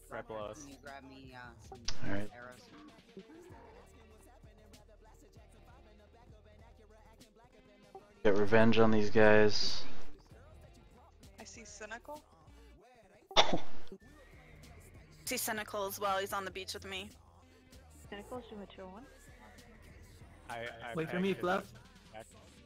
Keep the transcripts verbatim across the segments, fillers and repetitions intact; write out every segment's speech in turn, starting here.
right below us. Can you grab me uh, some Alright. arrows? Get revenge on these guys. I see Cynical. See Cynical as well. He's on the beach with me. Cynical should mature one. I, I Wait for pegged me, his Fluff. back.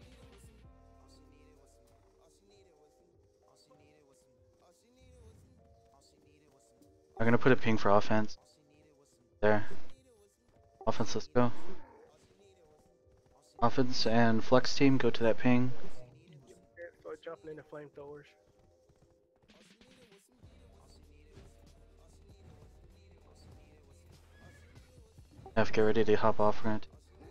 I'm gonna put a ping for offense. There. Offense, let's go. Offense and flex team, go to that ping. Start jumping into flamethrowers. F, get ready to hop off ramp.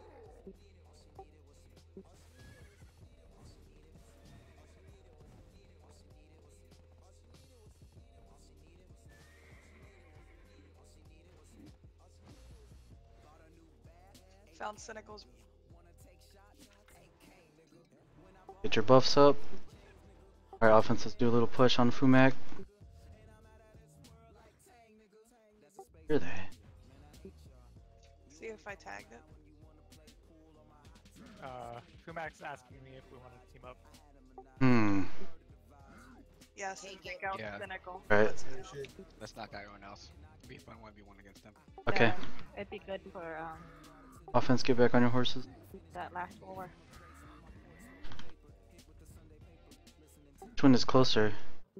Found Cynical's. Get your buffs up. Alright, offense, let's do a little push on Fumac. Where are they? See if I tagged it. Uh, Kumac's asking me if we want to team up. Hmm. Yes, Take take it. out Yeah. Cynical. Right. Let's Yeah, do shit. Let's knock out everyone else. Be a fun one v one against them. Okay. Yeah, it'd be good for um Offense, get back on your horses. that last war. Which one is closer?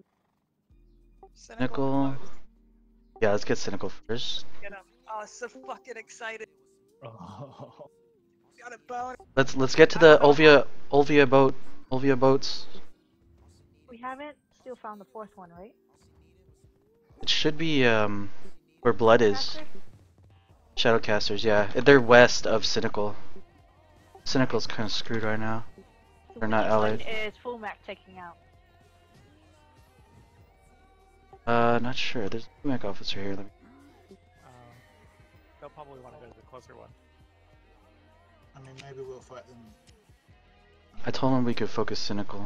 Cynical. close. Yeah, let's get Cynical first. Get him. Oh, so fucking excited. Oh. Got a bone. Let's let's get to the Olvia Olvia boat. Olvia boats. We haven't still found the fourth one, right? It should be um where blood is. Master? Shadowcasters, yeah. They're west of Cynical. Cynical's kind of screwed right now. They're not Which allied. one is full map taking out? Uh, not sure. There's a Fumac officer here. Let me... Um, they'll probably want to go to the closer one. I mean, maybe we'll fight them. I told him we could focus Cynical.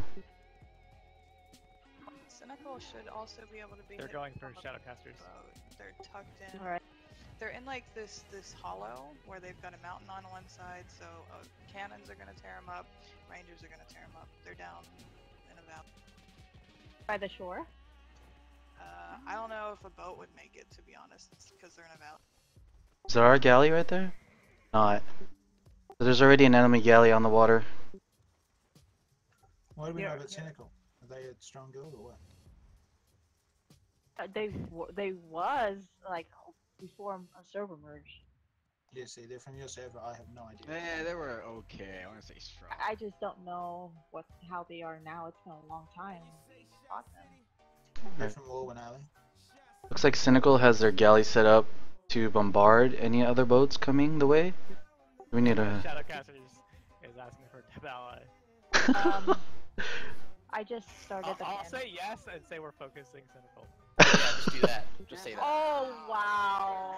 Cynical should also be able to be. They're hit going from for a Shadowcasters. boat. They're tucked in. Alright. They're in like this this hollow where they've got a mountain on one side, so uh, cannons are gonna tear them up, rangers are gonna tear them up. They're down in a valley. By the shore? Uh, I don't know if a boat would make it, to be honest, because they're in a valley. Is that our galley right there? Not. So there's already an enemy galley on the water. Why do we Yeah. know about Cynical? Are they a strong guild or what? Uh, they w- they was like before a server merge. Yeah, see, they're from your server. I have no idea. Yeah, they were okay. I want to say strong. I just don't know what how they are now. It's been a long time. Fought them. They're from Lorwyn Alley. Looks like Cynical has their galley set up to bombard any other boats coming the way. We need a. Shadowcasters is asking for a tip ally. Um, I just started I'll, the I'll cannon. say yes and say we're focusing Cynical. Yeah, just do that. Just say that. Oh wow!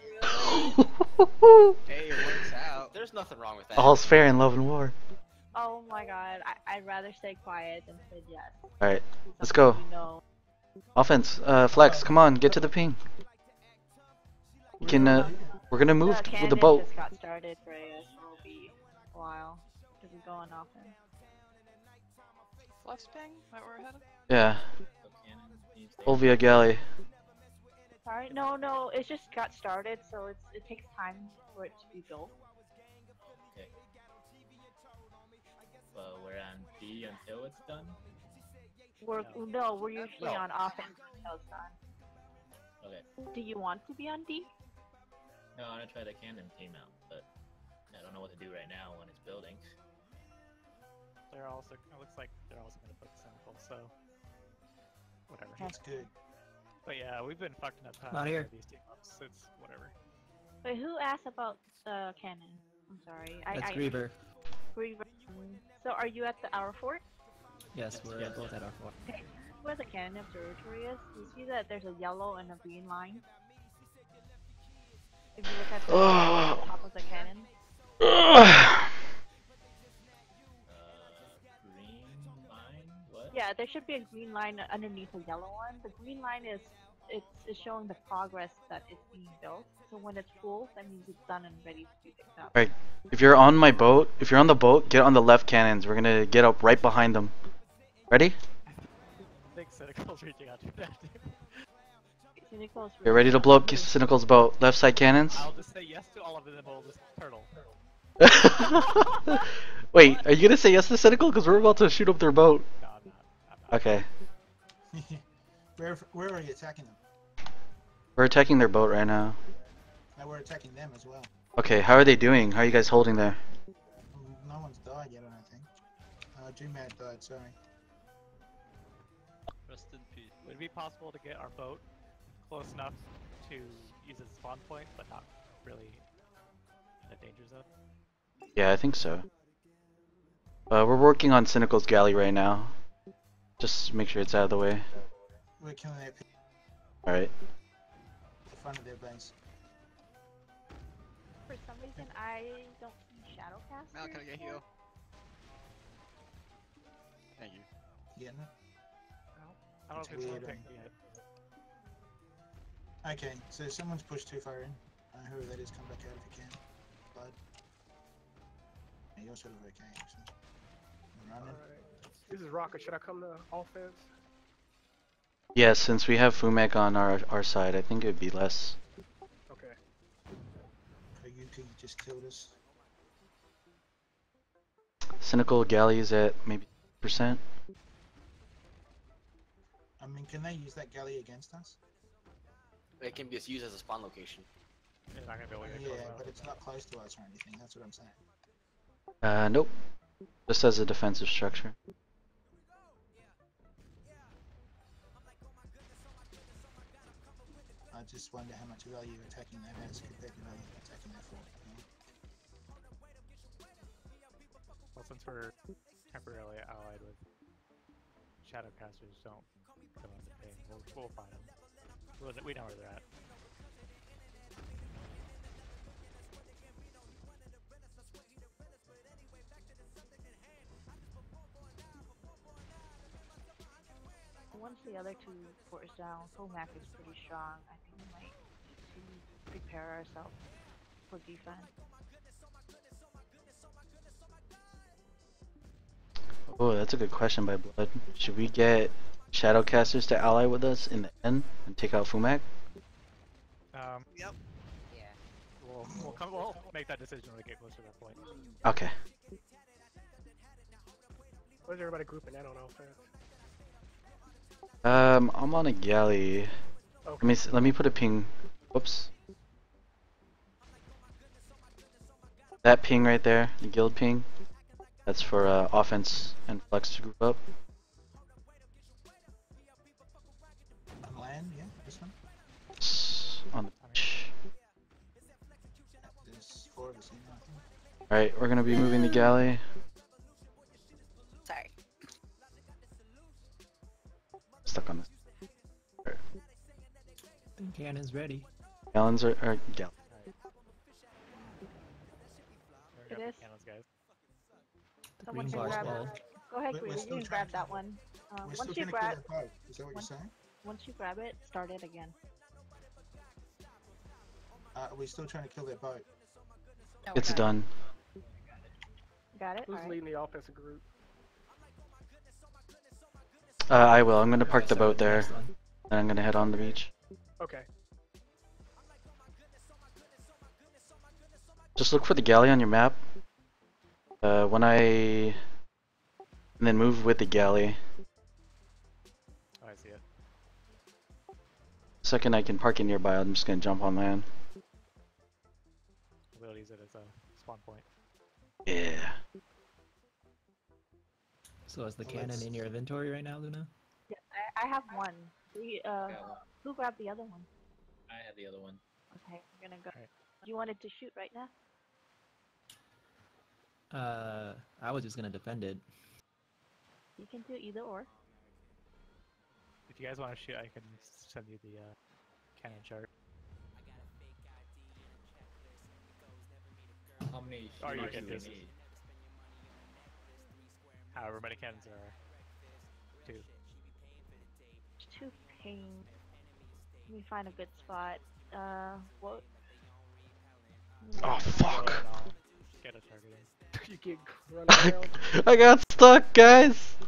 Hey, it works out. There's nothing wrong with that. All's fair in love and war. Oh my god! I I'd rather stay quiet than say yes. Alright, Do let's something go. You know. Offense, uh, Flex, come on, get to the ping. We can, uh, we're gonna move the t- with cannon the boat. just got started, Reyes. It'll be a while. Cause we're going offense. Fluff's ping? That we're ahead of? Yeah. Olvia galley. Sorry, no, no, it just got started, so it's it takes time for it to be built. Okay. Well, we're on D until it's done. We're no, we're usually No. on offense until it's done. Okay. Do you want to be on D? No, I'm gonna try the cannon team out, but I don't know what to do right now when it's building. They're also. It looks like they're also going to focus Cynical, so whatever. That's good. But yeah, we've been fucking up time. Not here. for These team ups. It's whatever. Wait, who asked about the cannon? I'm sorry. I, That's I, Griever. Griever. So are you at the our fort? Yes, we're Yes. both at our fort. Okay. Where the cannon observatory is, you see that there's a yellow and a green line? If you look at the, Oh. top of the cannon. Uh, green line? What? Yeah, there should be a green line underneath a yellow one. The green line is it's it's showing the progress that it's being built. So when it's full, that means it's done and ready to be picked up. Alright, if you're on my boat, if you're on the boat, get on the left cannons. We're gonna get up right behind them. Ready? I think Cynical's reaching out to that too. Cynical's Get ready to blow up Cynical's boat. Left side cannons. I'll just say yes to all of them, we'll just turtle. Wait, are you gonna say yes to Cynical? Because we're about to shoot up their boat. No, I'm not. I'm not. Okay. where where are you attacking them? We're attacking their boat right now. Now we're attacking them as well. Okay, how are they doing? How are you guys holding there? Mm, No one's died yet, I don't think. Uh, G-Mad died, sorry. Rest in peace. Would it be possible to get our boat close enough to use as a spawn point, but not really in a danger zone? Yeah, I think so. Uh, we're working on Cynical's galley right now. Just make sure it's out of the way. We're killing their people Alright. at the front of their base. For some reason, I don't see Shadowcast. Mal, can I get heal? Thank you. Getting it? I don't It's think it's weird, working um, yet. Okay, so someone's pushed too far in. Uh, whoever that is, come back out if you can. Bud. Yeah, you're sort of okay, actually. I'm running. Alright. This is Rocket. Should I come to offense? Yeah, since we have Fumek on our our side, I think it'd be less. Okay. Koyuki just killed us. Cynical galleys at maybe percent. I mean, can they use that galley against us? It can be used as a spawn location. They're not gonna be able to get Yeah, close enough. but it's not close to us or anything, that's what I'm saying. Uh, nope. Just as a defensive structure. I just wonder how much value attacking that has compared to value attacking that for. You know? Well, since we're temporarily allied with Shadowcasters, don't go into pain. We'll, we'll find them. We'll, we know where they're at. Once the other two force down, Fomac is pretty strong. I think we might need to prepare ourselves for defense. Oh, that's a good question by Blood. Should we get Shadowcasters to ally with us in the end and take out Fumek? Um, Yep. Yeah. we'll, we'll, come, we'll make that decision when we get closer to that point. Okay. Where's everybody grouping that on offense? Um, I'm on a galley. Let Okay. me s- let me put a ping. Whoops. That ping right there, the guild ping. That's for uh, offense and flex to group up. On land, yeah, this one. S- On the beach. There's four of us in there, I think. All right, we're gonna be moving the galley. Sorry. Stuck on this. Cannon's ready. Gallons are, are gal. We're gonna It have is. the cannons, guys. Someone green can bar's grab low. it. Go ahead, We're- Queen. we're You still can trying grab to- that one. Um, We're once still you trying to grab, kill that boat. Is that what you're Once- saying? once you grab it, start it again. Uh, are we still trying to kill their boat? No, It's we're done. Got it. Who's All right. leading the offensive group? Uh, I will. I'm gonna park the So, boat there, next one. and I'm gonna head on the beach. Okay. Just look for the galley on your map. Uh, when I... And then move with the galley. Oh, I see it. Second I can park it nearby, I'm just gonna jump on land. We'll use it as a spawn point. Yeah. So is the Well, cannon let's- in your inventory right now, Luna? Yeah, I, I have one. We, uh, Got one. who grabbed the other one? I have the other one. Okay, we're gonna go. Alright. Do you want it to shoot right now? Uh, I was just gonna defend it. You can do either or. If you guys want to shoot, I can send you the uh, cannon chart. How many Or you shooters can do we just- need? However many cannons there are. Two. Two ping. Let me find a good spot. Uh, what? Oh fuck! Get a target. You get run around. I got stuck, guys.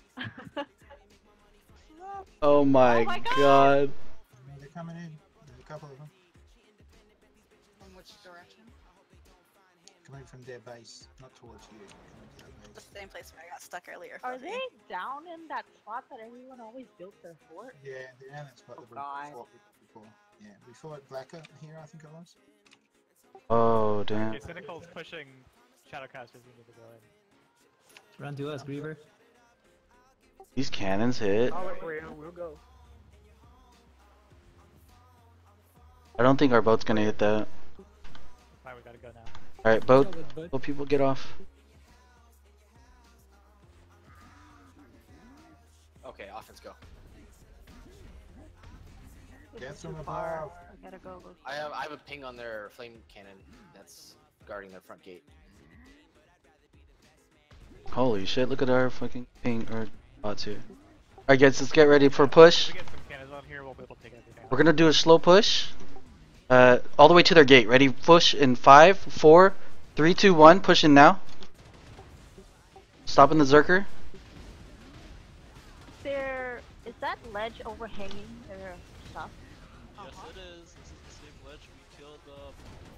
Oh my, Oh my God. god! They're coming in. There's a couple of them From which direction? coming from their base, not towards you. Coming to their The base. same place where I got stuck earlier. Are Fluffy. they down in that spot that everyone always built their fort? Yeah, they're in that spot Oh, that we God. fought with before. Yeah, we fought Blacker here, I think it was. Oh damn! Okay, Cynical's pushing Shadowcasters into the building. Run to us, Griever. These cannons hit. I'll wait for you. We'll go. I don't think our boat's gonna hit that. Fine, we gotta go now. All right, boat. Solid, bud. Boat people, get off. Okay, offense go. This Get is from too far. above. I gotta go. go I have I have a ping on their flame cannon that's guarding their front gate. Holy shit! Look at our fucking ping or bots here. All right, guys, let's get ready for a push. If we get some cannons on here, we'll be able to take everything out. We're gonna do a slow push. Uh, all the way to their gate. Ready? Push in five, four, three, two, one. Push in now. Stopping the Zerker. There is that ledge overhanging their stuff. Yes, it is. This is the same ledge we killed the um,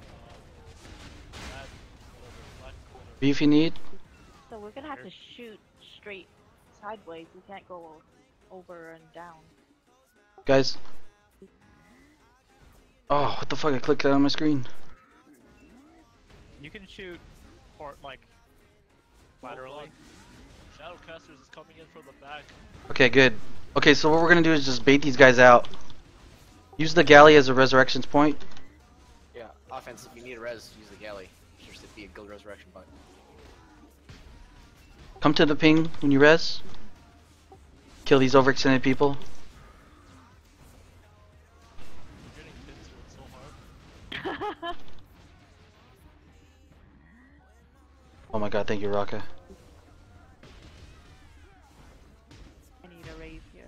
that whatever black whatever. B if you need. So we're gonna have to shoot straight sideways. We can't go over and down. Guys. Oh, what the fuck? I clicked that on my screen. You can shoot, or like, laterally. Shadowcasters is coming in from the back. Okay, good. Okay, so what we're gonna do is just bait these guys out. Use the galley as a resurrections point. Yeah, offense. If you need a res, use the galley. There should be a guild resurrection button. Come to the ping when you res. Kill these overextended people. You're getting pins to it so hard. Oh my god, thank you, Raka. I need a raise here.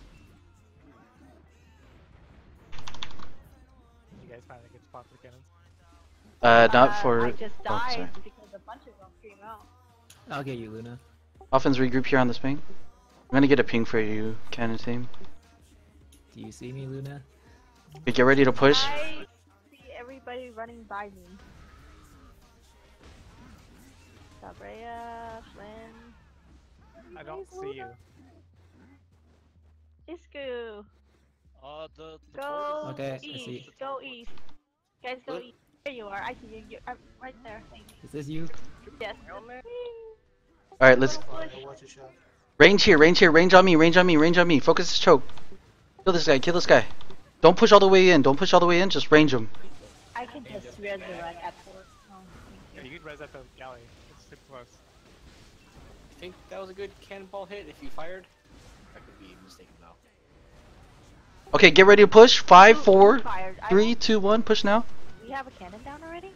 You guys find a good spot for cannons? Uh, not for. I just Oh, died sorry. because a bunch of them came out. I'll get you, Luna. Offense regroup here on this ping. I'm gonna get a ping for you, cannon team. Do you see me, Luna? Okay, get ready to push. I see everybody running by me. Sabrea, Flynn. I don't see you. Isku. Uh, the, the Go board is Okay, I east. see. Go east. Guys, go What? east. There you are. I see you. You're I'm right there. Thank you. Is this you? Yes. Alright, let's. Fire, watch a shot. Range here, range here, range on me, range on me, range on me. Focus this choke. Kill this guy, kill this guy. Don't push all the way in, don't push all the way in, just range him. I can just resurrect at four. Oh, Yeah, thank you you. can res at the galley. It's super close. I think that was a good cannonball hit if you fired. I could be mistaken though. Okay, get ready to push. Five, Who- four, who fired? I three, don't- two, one. Push now. We have a cannon down already?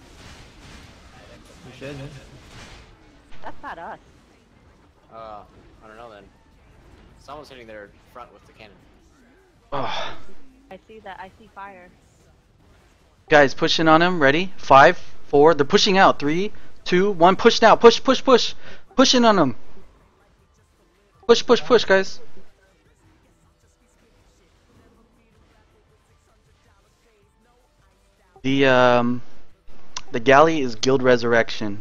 You should. man. That's not us. Uh, I don't know then. Someone's hitting their front with the cannon. Oh. I see that. I see fire. Guys, push in on him. Ready? Five, four. They're pushing out. Three, two, one. Push now. Push, push, push. Push in on him. Push, push, push, guys. The um, the galley is guild resurrection.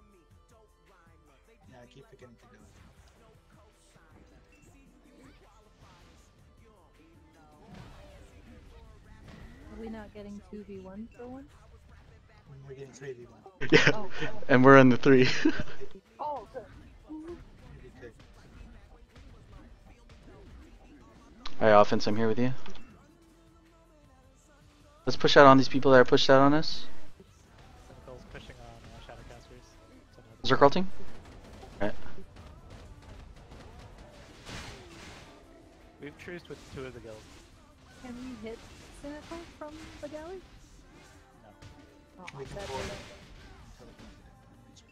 Yeah, I keep forgetting to do it. Are we not getting two v one for one? We're getting three v one. Yeah, Oh, oh. and we're on the three. Oh, good. Maybe two. Alright, offense, I'm here with you. Let's push out on these people that are pushed out on us. Cynical's pushing on uh, Shadowcasters. Is there culting? Alright. We've truced with two of the guilds. Can we hit Cynical from the galley? No. Oh, We can that board is- it. Teleport it.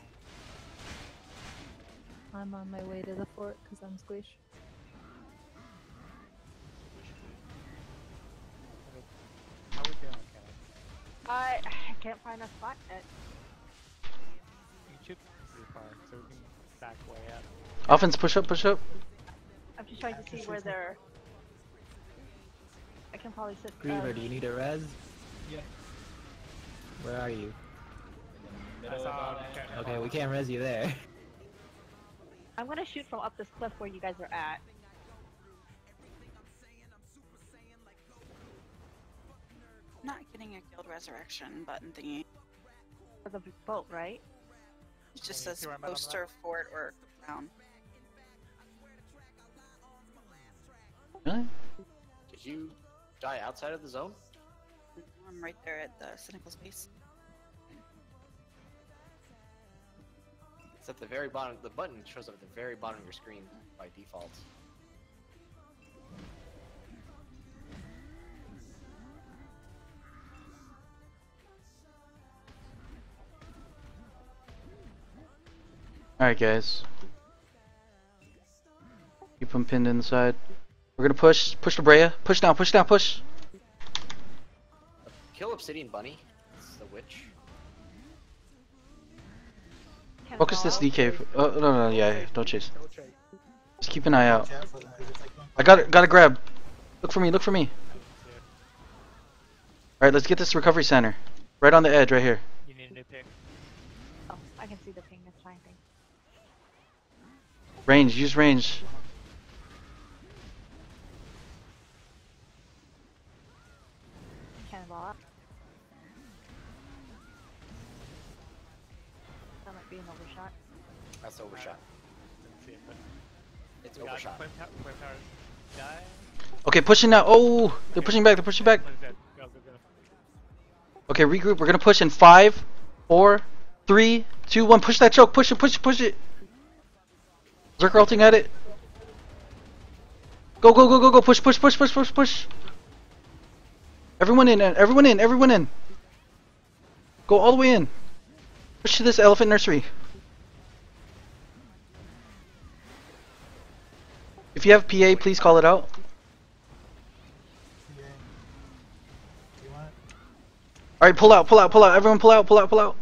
I'm on my way to the fort because I'm squish. can't find a spot yet. You should be far, so we can back way up. Offense, push up, push up. I'm just trying to see where they're. I can probably sit. Griever, uh, do you need a res? Yeah. Where are you? I saw Okay, we can't res you there. I'm gonna shoot from up this cliff where you guys are at. I'm not getting a guild resurrection button thingy. For the boat, right? It just Can you says see where I'm at on poster, fort, or crown. Really? Did you die outside of the zone? I'm right there at the cynical space. It's at the very bottom. The button shows up at the very bottom of your screen by default. Alright, guys. Keep them pinned inside. We're gonna push. Push the Brea. Push now, push now, push. Kill Obsidian Bunny. It's the witch. Focus this D K. Oh, no, no, yeah, yeah, don't chase. Don't chase. Just keep an eye out. Watch out for them, 'cause if they come I got it, got to grab. Look for me, look for me. Alright, let's get this recovery center. Right on the edge, right here. You need a new pick. Oh, I can see the ping. That's fine. Thanks. Range, use range. Cannonball up. That might be an overshot. That's overshot. Didn't see it, but It's we got overshot. Flame tower, flame towers die. Okay, pushing now. Oh, they're pushing back, they're pushing back. Flame's dead. Go, go, go. Okay, regroup. We're gonna push in five, four, three, two, one. Push that choke. Push it, push it, push it. Zerker ulting at it. Go, go, go, go, go. Push, push, push, push, push, push. Everyone in, everyone in, everyone in. Go all the way in. Push to this elephant nursery. If you have P A, please call it out. Yeah. Do you want it? Alright, pull out, pull out, pull out. Everyone pull out, pull out, pull out.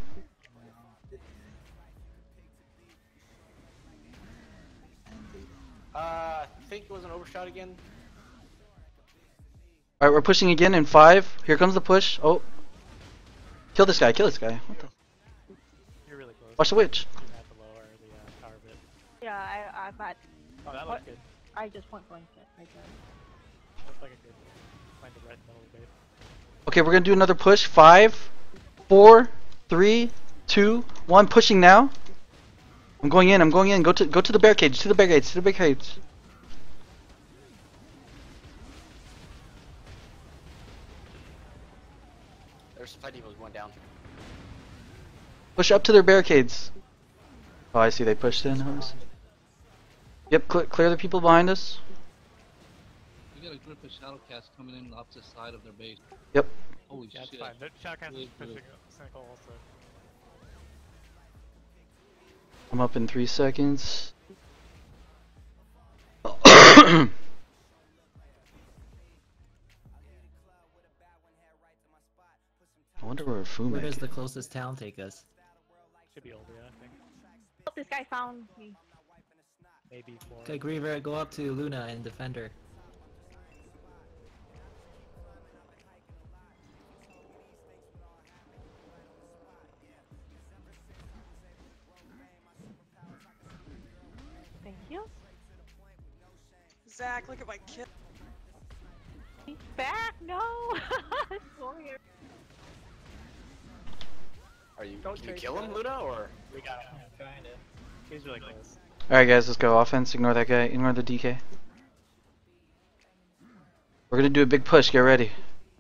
Uh, I think it was an overshot again. Alright, we're pushing again in five. Here comes the push. Oh. Kill this guy, kill this guy. What the? You're really close. Watch the witch. You're at the lower, the uh, tower bit. Yeah, I, I'm at. Oh, that What? looks good. I just point blank it right there. Looks like a good find the right middle of the base. Okay, we're gonna do another push. Five, four, three, two, one. Pushing now. I'm going in. I'm going in. Go to go to the barricades. To the barricades. To the barricades. There's five depots going down. Push up to their barricades. Oh, I see. They pushed in. Huh? Yep. Cl clear the people behind us. We got a group of Shadowcast coming in the opposite side of their base. Yep. Holy Yeah, it's shit. fine. The Shadowcast is Good, pushing good. Cynical also. I'm up in three seconds. I wonder where Where Fumek does is. the closest town take us? Should be Oldie, I think. Oh, this guy found me. Maybe four. Okay, Griever, go up to Luna and defend her. Thank you. Zach, look at my kill. He's back. No. Sorry. Are you? Don't Can you chase kill him, that. Luna, or? We got him. I'm trying to. He's really close. Alright guys, let's go. Offense, ignore that guy, ignore the D K. We're gonna do a big push, get ready.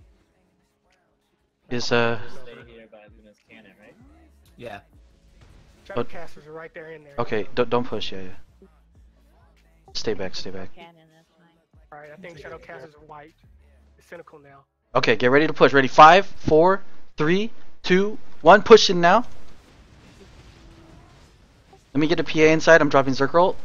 Is uh Just stay here by Luna's cannon, right? Yeah. Shadowcasters are right there in there. okay, don't don't push, yeah, yeah. Stay back, stay back. Cannon, that's fine. Alright, I think Shadowcasters are white. It's cynical now. Okay, get ready to push. Ready? Five, four, three, two, one, push in now. Let me get a P A inside, I'm dropping Zerker ult.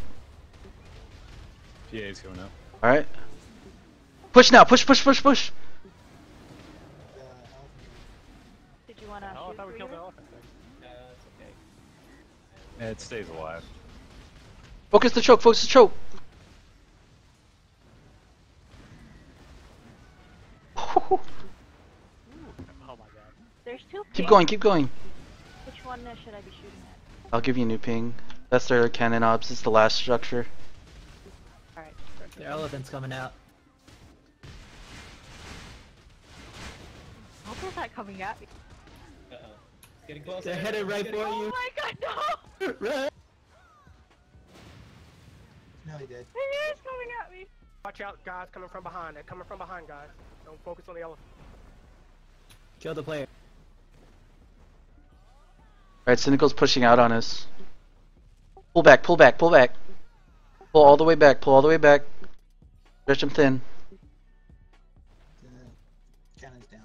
P A's going up. Alright. Push now, push, push, push, push. Did you wanna Oh, I shoot thought we for killed you? the elephant. No, it's okay. Yeah, it stays alive. Focus the choke. Focus the choke. Oh my god. There's two Keep pings. going. Keep going. Which one uh, should I be shooting at? I'll give you a new ping. That's their cannon ops. It's the last structure. Alright. Their elephant's coming out. I hope they're not coming at me. Uh oh. It's getting closer. They're headed right It's for getting- you. Oh my god, no! Run! No, he did. It is coming at me! Watch out, guys coming from behind. They're coming from behind, guys. Don't focus on the elephant. Kill the player. Alright, Cynical's pushing out on us. Pull back, pull back, pull back. Pull all the way back, pull all the way back. Stretch him thin. The cannon's down.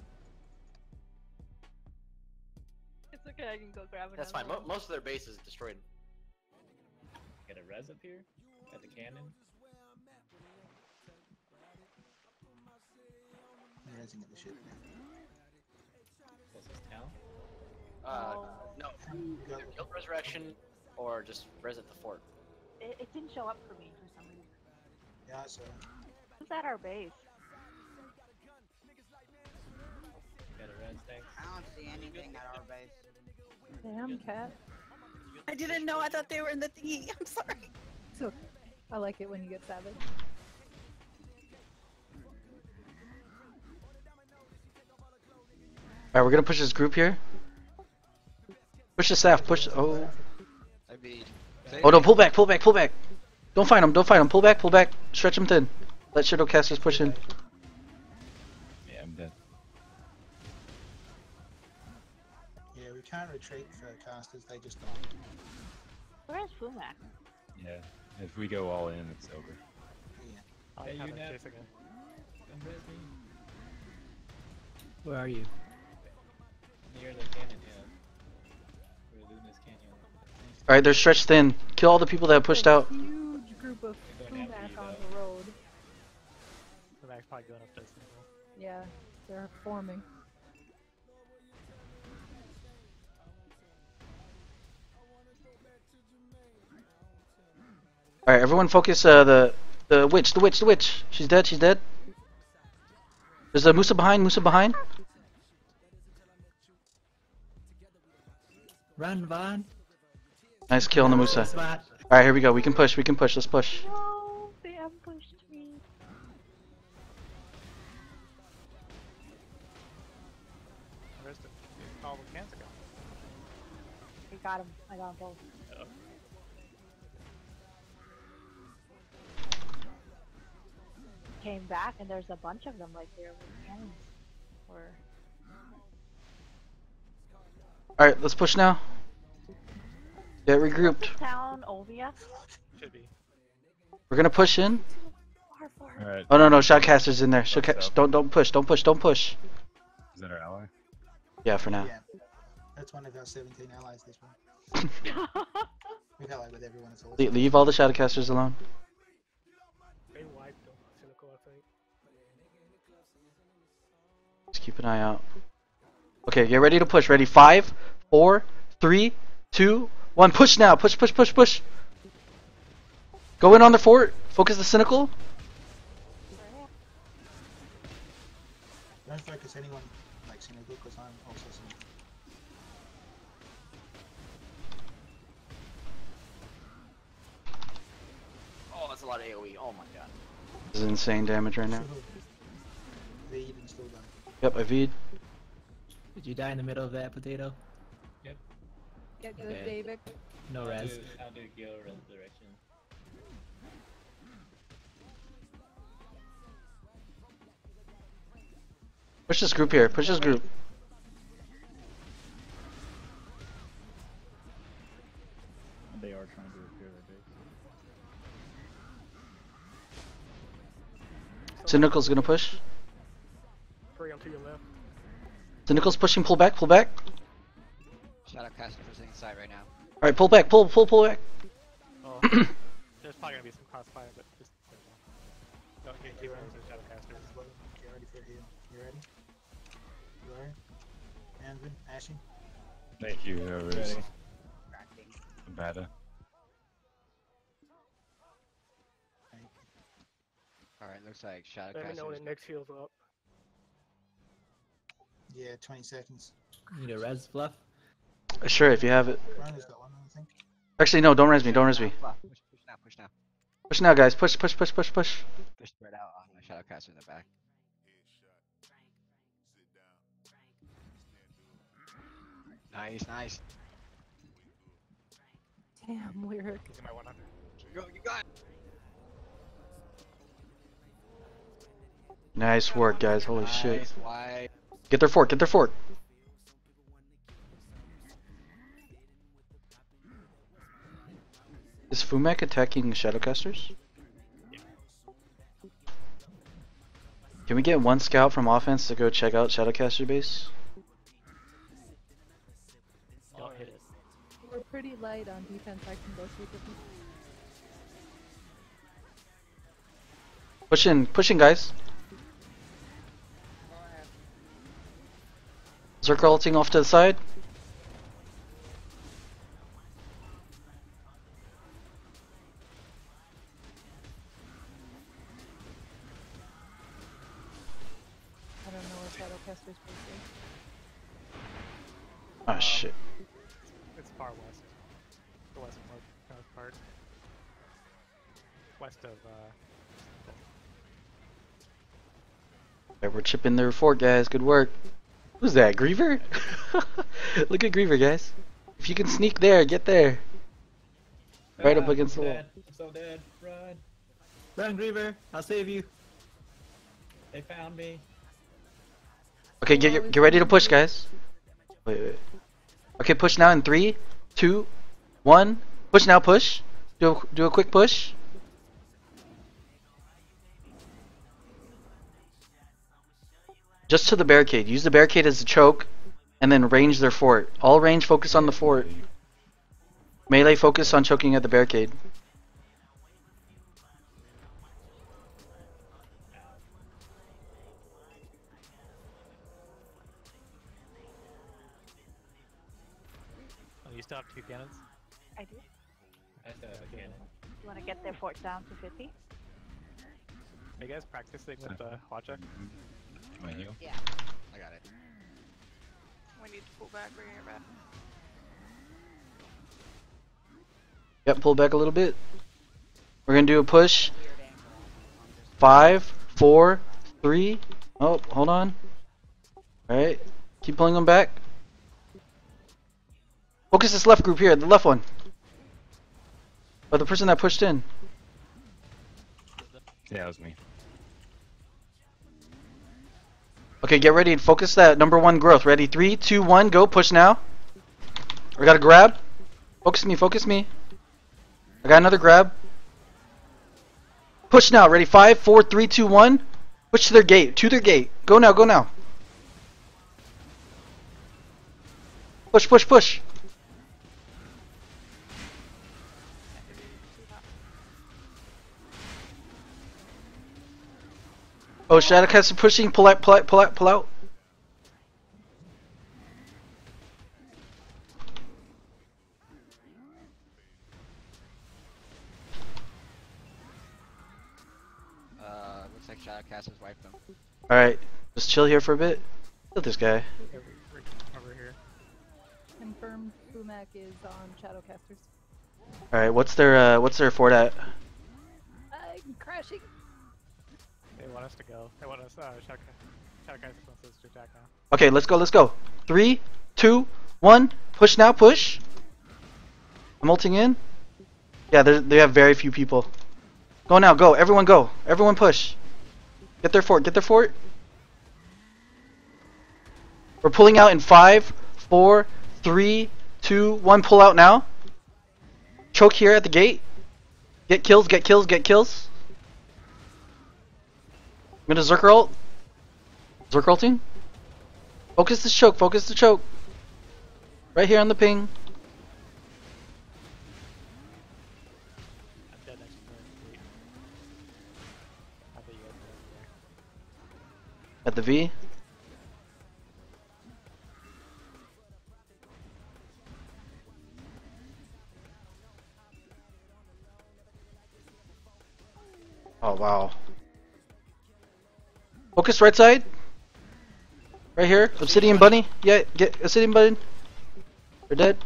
It's okay, I can go grab another That's fine. Mo one. most of their base is destroyed. Get a res up here at the cannon. I'm raising at the ship now. What's this town? Uh, no. Go. Either Guild Resurrection or just res at the fort. It, it didn't show up for me for some reason. Yeah, so Who's at our base? Got a res, thanks. I don't see anything at our base. Damn, cat. I didn't know. I thought they were in the thingy. I'm sorry. So, I like it when you get savage. Alright, we're gonna push this group here. Push the staff, push. Oh. I beat. Oh no, pull back, pull back, pull back. Don't fight him, don't fight him. Pull back, pull back. Stretch him thin. Let Shadowcasters push in. Yeah, I'm dead. yeah, we can't retreat for casters. They just don't. Where's Fumac? Yeah. If we go all in, it's over. Yeah. I'll Hey, have you him Nat. chase again. Come res me. Where are you? Near the cannon, yeah. Where Luna's canyon. Alright, they're stretched thin. Kill all the people that have pushed out. Huge group of They're going after Fumac you, on though. the road. The Mac's probably going up to Cynical. Yeah, they're forming. Alright, everyone focus uh, the the witch, the witch, the witch. She's dead, she's dead. There's a Musa behind, Musa behind. Run, Vaughn. Nice kill on the Musa. Spot. Alright, here we go. We can push, we can push. Let's push. No, they ambushed me. Where's the all the cans go? I got him. I got them both. Oh. Came back and there's a bunch of them like there were cannons. Or Alright, let's push now. Get regrouped. town Ovia. Should be. We're gonna push in. Far, far. Alright. Oh no no, Shoutcaster's in there. Shoutca What's up? don't don't push, don't push, don't push. Is that our ally? Yeah, for now. Yeah. That's one of our seventeen allies. This one. We've allied with everyone. It's all. Le leave all the Shadowcasters alone. They wiped them. Cynical, I think. Just keep an eye out. Okay, get ready to push. Ready? Five, four, three, two, one. Push now. Push, push, push, push. Go in on the fort. Focus the Cynical. Don't focus anyone like cynical because I'm also cynical. Oh, that's a lot of AoE. Oh my god. This is insane damage right now. Lead and still done. Yep, I V'd. Did you die in the middle of that potato? Yep. Get good, Okay. David. No I'll res. do, I'll do Gil Resurrection. Push this group here. Push this group. They are trying to repair their base. Cynical's gonna push. Three on to your left. Cynical's pushing. Pull back. Pull back. Shadowcaster pushing inside right now. All right, pull back. Pull, pull, pull back. Oh, there's probably gonna be some crossfire, but just don't get too close to Shadowcasters. Get ready for a heal. You ready? You are? Anvin, Ashy. Thank you, whoever's Cracking. better. Alright, looks like Let me know when Shadowcasters. the next heal's up. Yeah, twenty seconds. Need a res fluff? Sure, if you have it. Ronnie's got one, I think. Actually, no, don't res me, don't res me. Push, push now, push now. Push now, guys. Push, push, push, push, push. Push spread out on the Shadowcaster in the back. Nice, nice. Damn, lyric. Using my one hundred. Go, you got it. Nice work, guys. Holy shit. Nice, wide. Get their fork, get their fork. Is Fumek attacking Shadowcasters? Can we get one scout from offense to go check out Shadowcaster base? Don't hit it. We're pretty light on defense. I can go through with you. Push in, push in, guys. Zerker ulting off to the side. I don't know where Shadowcaster's base is. Oh shit. It's far west. The western north part. West of, uh... Alright, we're chipping their fort, guys. Good work. Who's that? Griever? Look at Griever, guys. If you can sneak there, get there. Right up against the wall. Dead. I'm so dead. Run. Run, Griever. I'll save you. They found me. Okay, get, get get ready to push, guys. Wait, wait. Okay, push now in three, two, one. Push now, push. Do a, do a quick push. Just to the barricade. Use the barricade as a choke, and then range their fort. All range focus on the fort. Melee focus on choking at the barricade. Oh, you still have two cannons? I do. I still have a cannon. You want to get their fort down to fifty? Are you guys practicing with the Hotcheck? My heal? Yeah, I got it. We need to pull back, bring it back. Yep, pull back a little bit. We're gonna do a push. Five, four, three. Oh, hold on. Alright, keep pulling them back. Focus this left group here, the left one. Or the person that pushed in. Yeah, that was me. Okay, get ready and focus that number one growth. Ready? Three, two, one, go. Push now. I got a grab. Focus me, focus me. I got another grab. Push now. Ready? Five, four, three, two, one. Push to their gate. To their gate. Go now, go now. Push, push, push. Oh, Shadowcaster pushing. Pull out, pull out, pull out, pull out. Uh, looks like Shadowcaster's wiped them. Alright, just chill here for a bit. Kill this guy. Over here. Confirmed Fumek is on Shadowcasters. Alright, what's their uh what's their fort at? I'm crashing. They want us to go. They want us, uh, Shadowcast Shadowcast wants us to attack now. Okay, let's go, let's go. Three, two, one, push now, push. I'm ulting in. Yeah, they they have very few people. Go now, go, everyone go. Everyone push. Get their fort, get their fort. We're pulling out in five, four, three, two, one, pull out now. Choke here at the gate. Get kills, get kills, get kills. I'm gonna Zerker ult. Zerker ulting. Focus this choke, focus the choke. Right here on the ping. I'm dead next to the gate. I bet you guys are over there. At the V. Oh wow. Focus right side. Right here. Obsidian bunny. Yeah, get Obsidian bunny. They're dead.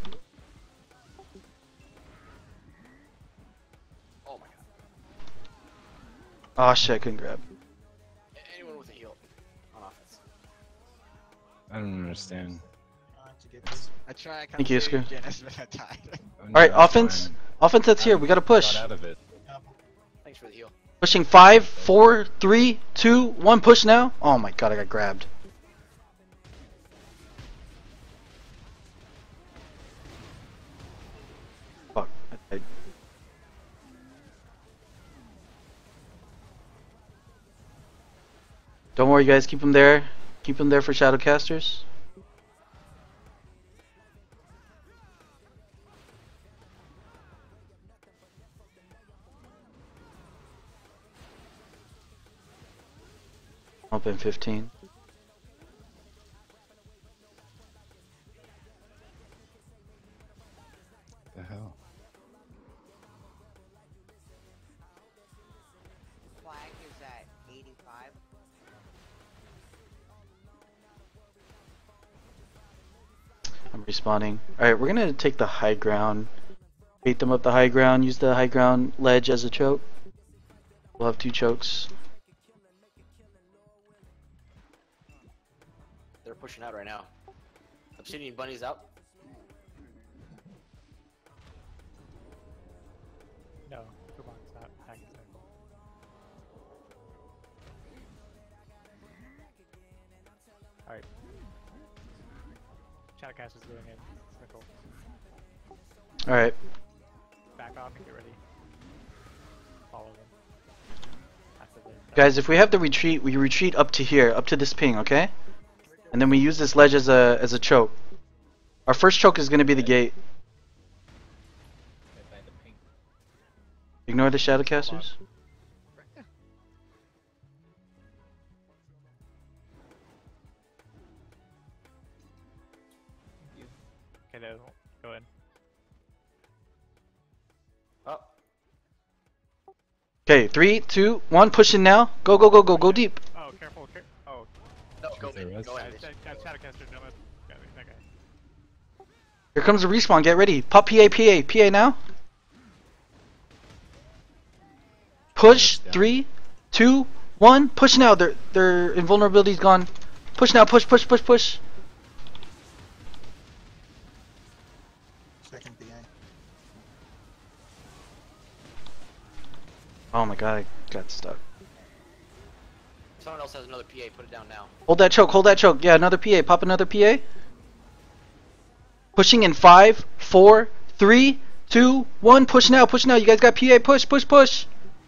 Oh my god. Oh shit, I couldn't grab. Anyone with a heal on offense. I don't understand. I try. I Thank you, Isker. I died. Alright, offense. Offense that's here. We gotta push. Got out of it. Thanks for the heal. Pushing five, four, three, two, one. Push now. Oh my god, I got grabbed. Fuck. I died. Don't worry, guys. Keep them there. Keep them there for Shadowcasters. Up in fifteen. The hell? Flag is at eighty-five. I'm respawning. Alright, we're gonna take the high ground. Bait them up the high ground, use the high ground ledge as a choke. We'll have two chokes. They're pushing out right now. Obsidian bunny's out. No, Kuban's not attacking cycle. Alright. Shadowcast is doing it. Circle. Alright. Back off and get ready. Follow them. After they're done. Guys, if we have the retreat, we retreat up to here, up to this ping, okay? And then we use this ledge as a as a choke. Our first choke is gonna be the gate. Ignore the Shadowcasters. Okay, no, go in. Oh. Okay, three, two, one, push in now. Go, go, go, go, go deep. Oh, careful, care oh. No, go, there was. go Guys, ahead. that, that Shadowcaster, don't let that that guy. Here comes the respawn, get ready. Pop P A, P A, P A now. Push, three, two, one, push now. Their their invulnerability's gone. Push now, push, push, push, push. Second P A. Oh my god, I got stuck. Someone else has another P A. Put it down now. Hold that choke, hold that choke. Yeah, another P A. Pop another P A. Pushing in five, four, three, two, one. Push now, push now. You guys got P A. Push, push, push.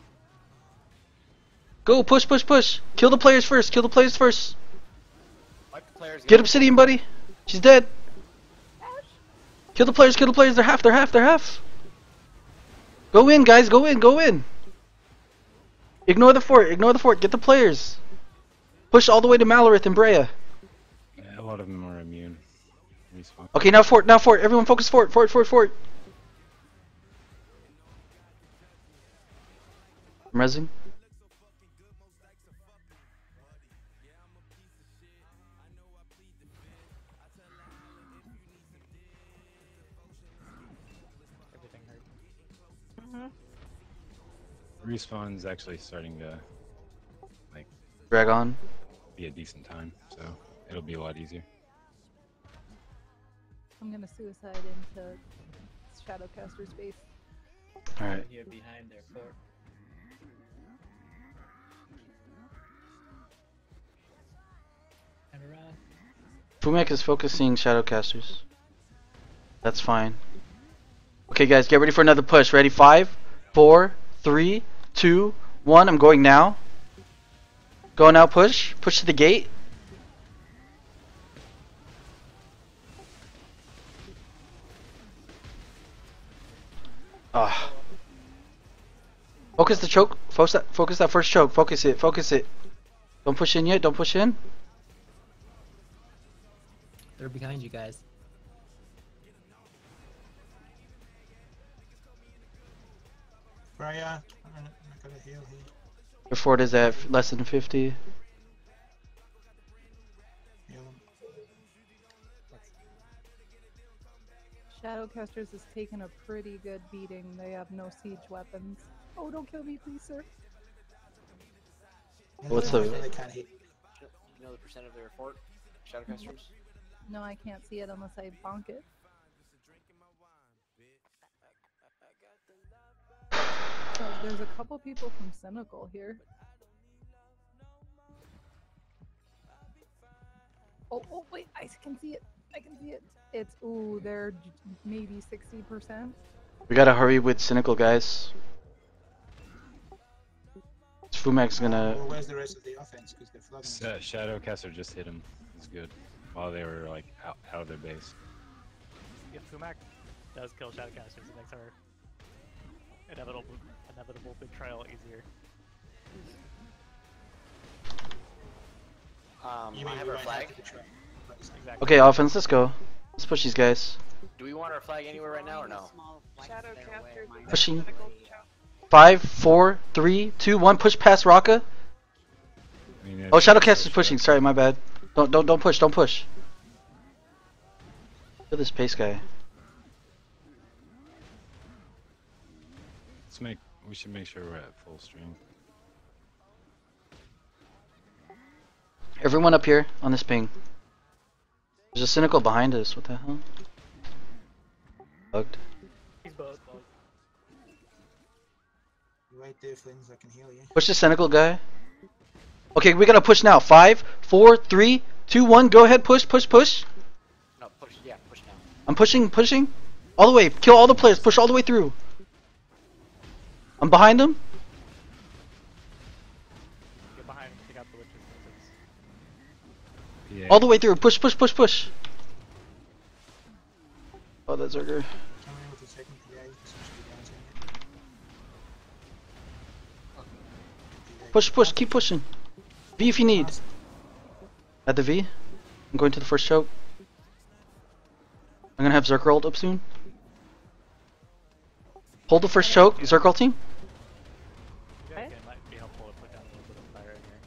Go, push, push, push. Kill the players first. Kill the players first. Wipe the players. Get Obsidian, buddy. She's dead. Kill the players, kill the players. They're half, they're half, they're half. Go in, guys. Go in, go in. Ignore the fort, ignore the fort. Get the players. Push all the way to Malorith and Brea. Yeah, a lot of them are immune. Respawn. Okay, now fort, now fort. Everyone focus fort, fort, fort, fort. I'm rezzing. Everything hurt. Mm-hmm. Respawn's actually starting to like Drag on. be a decent time, so it'll be a lot easier. I'm gonna suicide into Shadowcaster's base. Alright. Here behind their fort. And around. Fumek is focusing Shadowcasters. That's fine. Okay, guys, get ready for another push. Ready? Five, four, three, two, one. I'm going now. Go now. Push. Push to the gate. Ah. Focus the choke. Focus that. Focus that first choke. Focus it. Focus it. Don't push in yet. Don't push in. They're behind you guys. Freya, I'm not gonna heal here. Your fort is at less than fifty. Shadowcasters has taken a pretty good beating. They have no siege weapons. Oh, don't kill me, please, sir. What's the? You know the percent of their fort, Shadowcasters? No, I can't see it unless I bonk it. So there's a couple people from Cynical here. Oh, oh, wait, I can see it. I can see it. It's, ooh, they're j- maybe sixty percent. We gotta hurry with Cynical, guys. Fumac's gonna. Well, where's the rest of the offense? Because they're flooding. Sa- Shadowcaster just hit him. It's good. While they were like out, out of their base. If Fumac does kill Shadowcasters, it makes our inevitable, inevitable betrayal easier. Um, You I mean have we our might flag. have to betray? Exactly. Okay, offense, let's go. Let's push these guys. Do we want our flag anywhere right now or no? Shadowcasters. Pushing. Five, four, three, two, one. Push past Raka. I mean, Oh, it's- Shadowcaster's pushing. Sorry, my bad. Don't, don't, don't push. Don't push. Kill this pace guy. Let's make. We should make sure we're at full strength. Everyone up here on this ping. There's a Cynical behind us. What the hell? Bugged. He's bugged. Right there, Flins. I can heal you. Push the Cynical guy. Okay, we gotta push now. Five, four, three, two, one. Go ahead, push, push, push. No, push. Yeah, push now. I'm pushing, pushing. All the way. Kill all the players. Push all the way through. I'm behind them. Get behind him, take out the witches. Yeah. All the way through. Push, push, push, push. Oh, that Zerger. Come in with the second P A. Essentially guys in it. Push, push. Keep pushing. V if you need. At the V. I'm going to the first choke. I'm gonna have Zerker ult up soon. Hold the first choke. Zerker ulting. You guys can, might be helpful to put down a little bit of fire in here.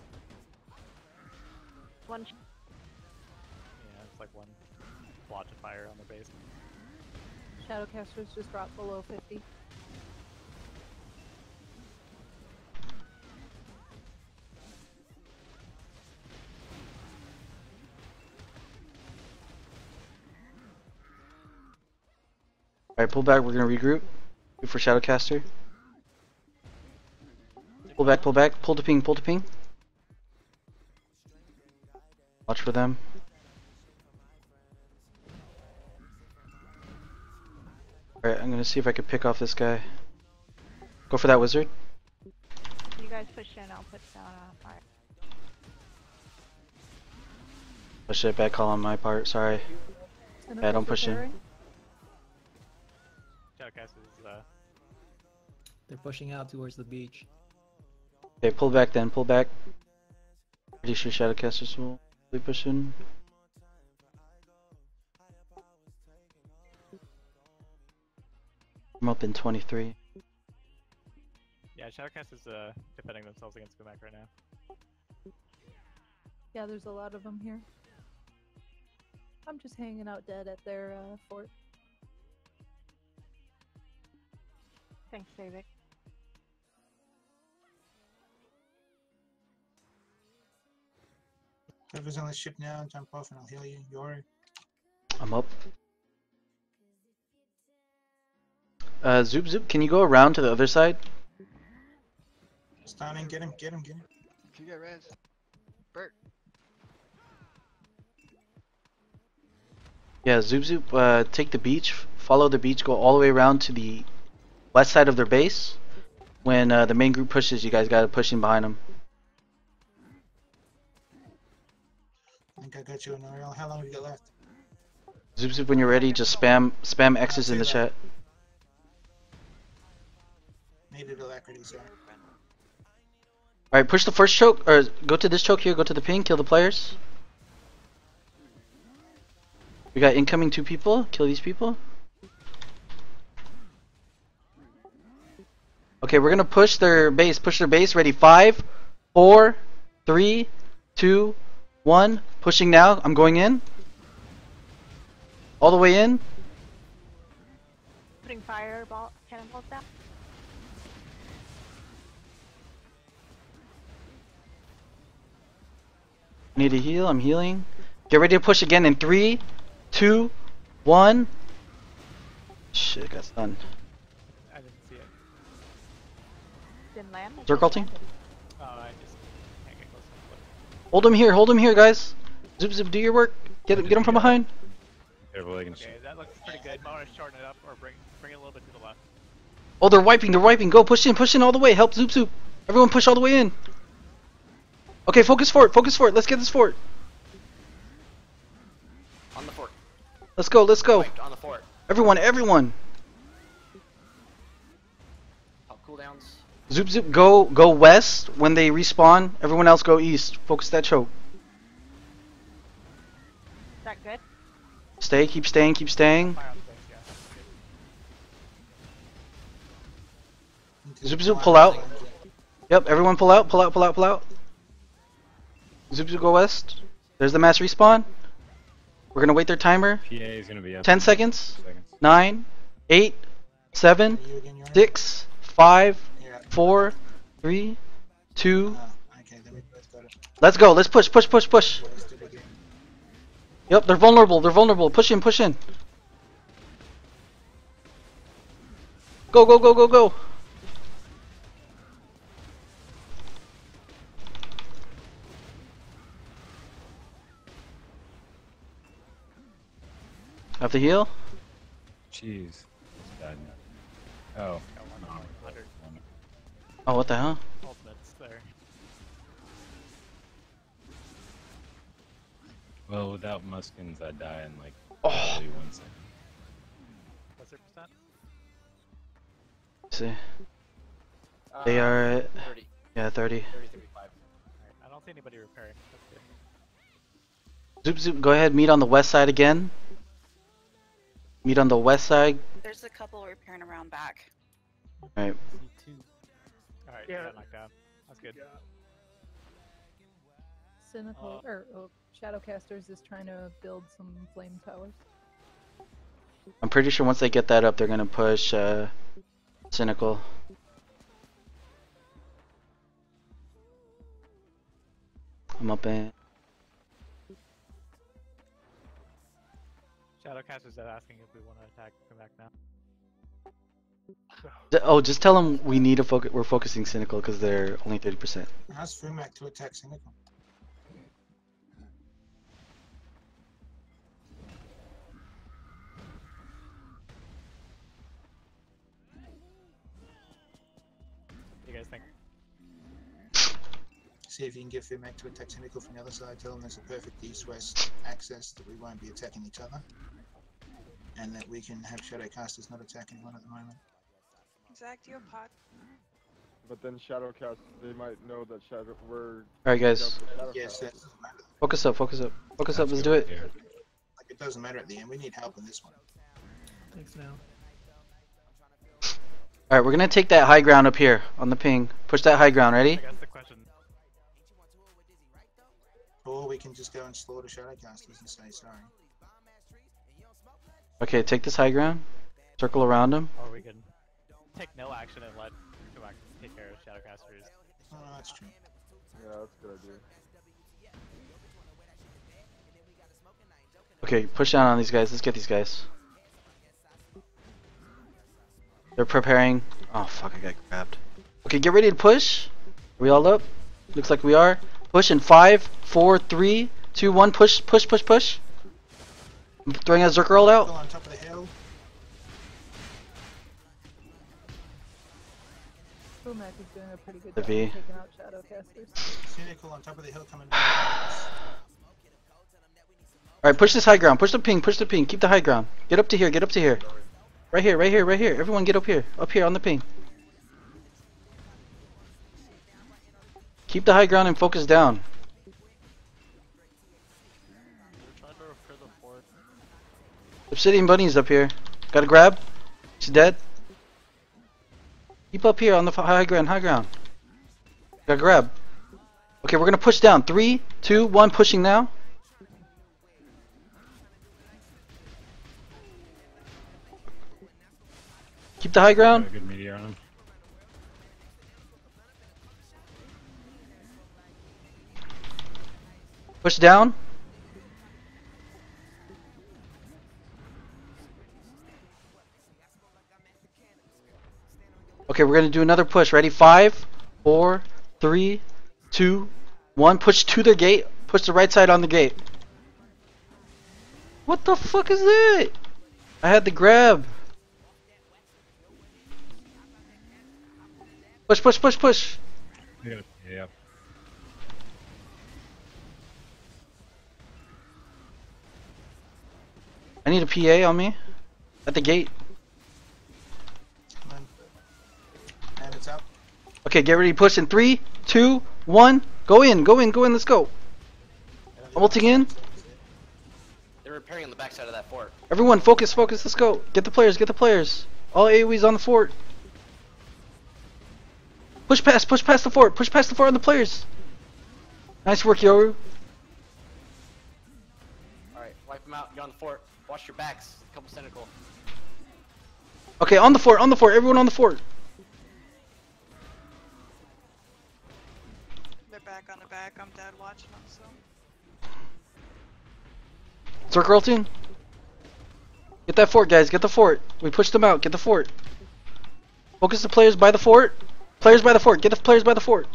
One. sh- Yeah, it's like one blotch of fire on the base. Shadowcasters just dropped below fifty. Alright, pull back. We're gonna regroup. Wait for Shadowcaster. Pull back, pull back. Pull to ping, pull to ping. Watch for them. Alright, I'm gonna see if I can pick off this guy. Go for that wizard. You guys push in, I'll put down a fire. Oh shit, bad call on my part. Sorry. Yeah, don't push in. Shadowcasters, uh, They're pushing out towards the beach. Okay, pull back then. Pull back. Pretty sure Shadowcasters will be pushing. I'm up in twenty-three. yeah, Shadowcasters uh, defending themselves against Fumac right now. Yeah, there's a lot of them here. I'm just hanging out dead at their uh, fort. Thanks, David. Whoever's on the ship now, jump off and I'll heal you. Yori. I'm up. Uh, Zoop Zoop, can you go around to the other side? Stunning, get him, get him, get him. Can you get res? Bert. Yeah, Zoop Zoop, uh, take the beach, follow the beach, go all the way around to the west side of their base. When uh, the main group pushes, you guys gotta push in behind them. I think I got you, Noriel. How long have you got left? Zoop Zoop, when you're ready, just spam spam X's in the chat. Needed alacrity, sorry. Alright, push the first choke, or go to this choke here, go to the ping, kill the players. We got incoming two people, kill these people. Okay, Okay, we're gonna push their base. Push their base. Ready? Five, four, three, two, one. Pushing now. I'm going in. All the way in. Putting fireball cannonballs down. Need to heal. I'm healing. Get ready to push again in three, two, one. Shit, got stunned. I didn't see it. Didn't land. Zerg ulting. Oh, I just can't get close enough. Hold him here. Hold him here, guys. Zip, zip. Do your work. Get get him from behind. Careful, they can Okay, that looks pretty good. I want to shorten it up or bring bring it a little bit to the left. Oh, they're wiping. They're wiping. Go push in. Push in all the way. Help Zoop Zoop. Everyone push all the way in. Okay, focus fort. Focus fort. Let's get this fort. On the fort. Let's go. Let's go. Wiped on the fort. Everyone. Everyone. Pop cooldowns. Zoop Zoop. Go go west when they respawn. Everyone else go east. Focus that choke. Is that good? Stay. Keep staying. Keep staying. Fire on space, yeah. Zoop Zoop. Pull out. Yep. Everyone pull out. Pull out. Pull out. Pull out. Zoop Zoop. Go west. There's the mass respawn. We're gonna wait their timer. P A is gonna be up. Ten in seconds. seconds. Nine, eight, seven, six, five, four, three, two. Okay, then we both got it. Let's go. Let's push. Push. Push. Push. Yep. They're vulnerable. They're vulnerable. Push in. Push in. Go. Go. Go. Go. Go. Have to heal? Jeez. It's bad. Oh. Oh, what the hell? Ultimates there. Well, without Muskins, I'd die in like Oh. probably one second. What's their percent? See. They are at thirty. yeah thirty. thirty, thirty-five. Alright, I don't see anybody repairing. That's good. Zoop Zoop. Go ahead. Meet on the west side again. Meet on the west side. There's a couple repairing around back. Alright. Alright, Yeah. yeah, knocked down. That's good. Cynical Uh, or oh, Shadowcasters is trying to build some flame towers. I'm pretty sure once they get that up, they're gonna push uh, Cynical. I'm up in. Shadowcasters are asking if we want to attack. Come back now. D- Oh, just tell them we need to focus. We're focusing Cynical because they're only thirty percent. Ask Fumac to attack Cynical. What do you guys think? See if you can get Fumac to attack Cynical from the other side. Tell them there's a perfect east-west access that we won't be attacking each other. And that we can have Shadowcasters not attack anyone at the moment. Zach, do you have pot? But then Shadowcast, they might know that Shadow we're. Alright, guys. Yes, that doesn't matter. Focus up. Focus up. Focus up. Let's do it. Like, it doesn't matter at the end. We need help in this one. Thanks now. Alright, we're gonna take that high ground up here on the ping. Push that high ground. Ready? I guess the question. Or we can just go and slaughter Shadowcasters and say sorry. Okay, take this high ground. Circle around them. Or we can take no action and let Kumak take care of Shadowcasters. Oh, that's true. Yeah, that's a good idea. Okay, push down on these guys. Let's get these guys. They're preparing. Oh fuck! I got grabbed. Okay, get ready to push. Are we all up? Looks like we are. Push in five, four, three, two, one. Push, push, push, push. I'm throwing a Zerkerl out. On top of the hill. Fumac is doing a pretty good The job V. of taking out Shadowcasters. Cynical on top of the hill coming down. Alright, push this high ground. Push the ping. Push the ping. Keep the high ground. Get up to here. Get up to here. Right here. Right here. Right here. Everyone get up here. Up here on the ping. Keep the high ground and focus down. Obsidian Bunny's up here. Got to grab. She's dead. Keep up here on the high ground, high ground. Gotta grab. Okay, we're gonna push down. Three, two, one, pushing now. Keep the high ground. Got a good meteor on him. Push down. Okay, we're gonna do another push. Ready? Five, four, three, two, one. Push to their gate. Push the right side on the gate. What the fuck is that? I had the grab. Push, push, push, push. Yeah, yeah. I need a P A on me. At the gate. And it's up. Okay, get ready to push in three, two, one. Go in, go in, go in, let's go. I'm ulting in. They're repairing on the backside of that fort. Everyone, focus, focus, let's go. Get the players, get the players. All A O Es on the fort. Push past, push past the fort, push past the fort on the players. Nice work, Yoru. Alright, wipe them out. You're on the fort. Watch your backs. A couple cynical. Okay, on the fort, on the fort, everyone on the fort. They're back on the back. I'm dead watching them, so. Circle ulting. Get that fort, guys, get the fort. We pushed them out, get the fort. Focus the players by the fort. Players by the fort, get the players by the fort.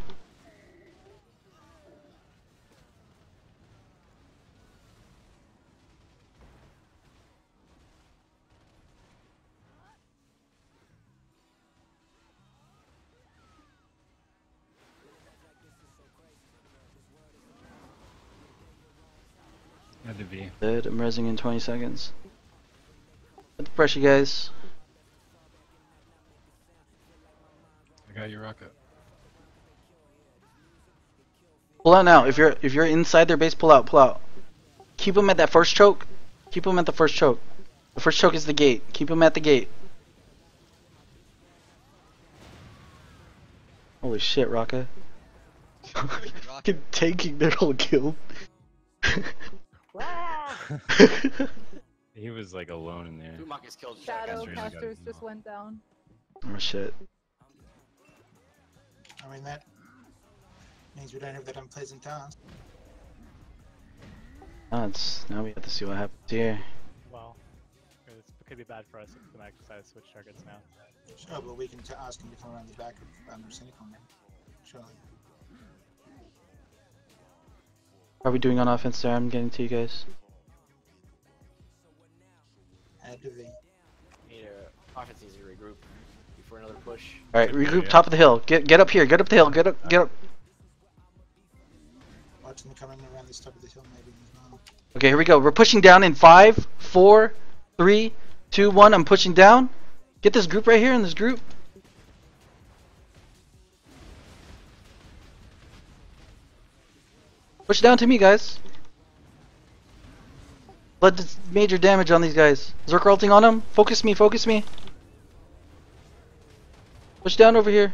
Had to be. Dead, I'm resing in twenty seconds. Put the pressure, guys. I got your rocket. Pull out now. If you're if you're inside their base, pull out, pull out. Keep them at that first choke. Keep them at the first choke. The first choke is the gate. Keep them at the gate. Holy shit, Raka. Fucking taking their whole kill. He was like alone in there. Fumak is killed. Shadow Shadowcasters casters got just went down. Oh shit. I mean, that means we don't have that unpleasant task. Now it's now we have to see what happens here. Well, it's, it could be bad for us if the Max decides to switch targets now. Sure, but we can t ask him to come around the back of um, Cynical Man. Surely. How are we doing on offense there? I'm getting to you guys. Add to V. Need a offense needs to regroup before another push. Alright, regroup top of the hill. Get get up here, get up the hill, get up get up. Watch them coming around this top of the hill maybe as well. Okay, here we go. We're pushing down in five, four, three, two, one. I'm pushing down. Get this group right here in this group. Push down to me, guys. Let this major damage on these guys. Zerk ulting on them. Focus me, focus me. Push down over here.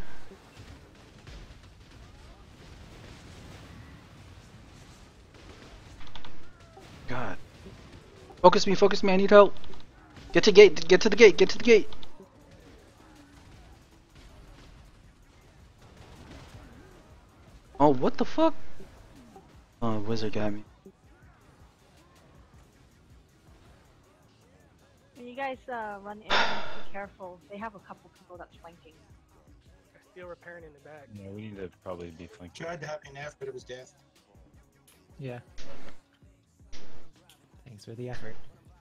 God. Focus me, focus me. I need help. Get to gate. Get to the gate. Get to the gate. Oh, what the fuck? Oh, wizard got me. When you guys uh, run in, be careful. They have a couple people that's flanking. They're still repairing in the back. Yeah, we need to probably be flanking. Tried to help you Nerf, but it was death. Yeah. Thanks for the effort.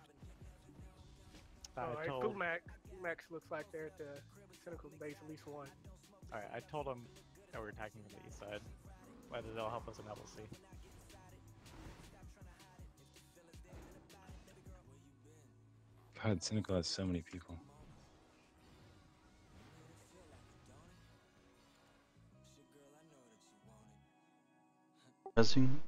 Alright, told- Fumak. Fumak looks like they're at the Cynical base, at least one. Alright, I told them that we're attacking from the east side. Whether they'll help us or not, we'll see. God, Cynical has so many people. Pressing.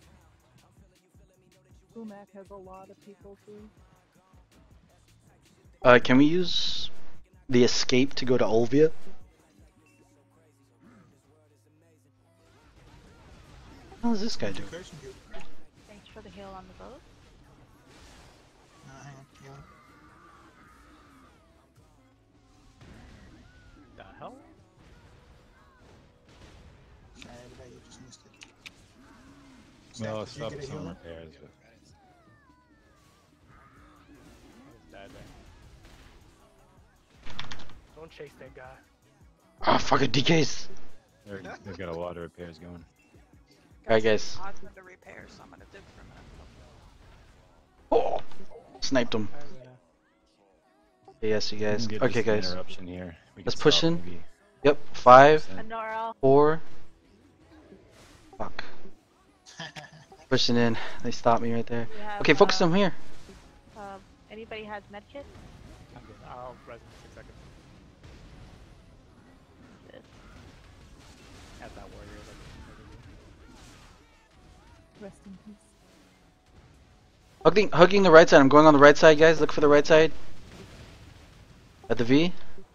Umac has a lot of people too. Uh, can we use the escape to go to Olvia? What is this guy doing? Thanks for the heal on the boat. Uh, hang on, healing. The hell? Sorry, everybody, you just missed it. Well, Stack, did you stop get a some heal? repairs, but He's dead there. Don't chase that guy. Oh, fucking D Ks! they're- they've got a lot of repairs going. Alright, guys. Odds of the repair, so I'm gonna dip for a minute. Oh! Sniped him. Yes, you guys. Get Okay, this guys. interruption here. We Let's can push stop in. maybe Yep. Five, Anora. four. Fuck. Pushing in. They stopped me right there. We have, Okay, focus uh, them here. Uh, anybody has medkit? I'm good. I'll res in six seconds. Good. At that warrior. Rest in peace. Hugging, hugging the right side. I'm going on the right side, guys. Look for the right side. At the V.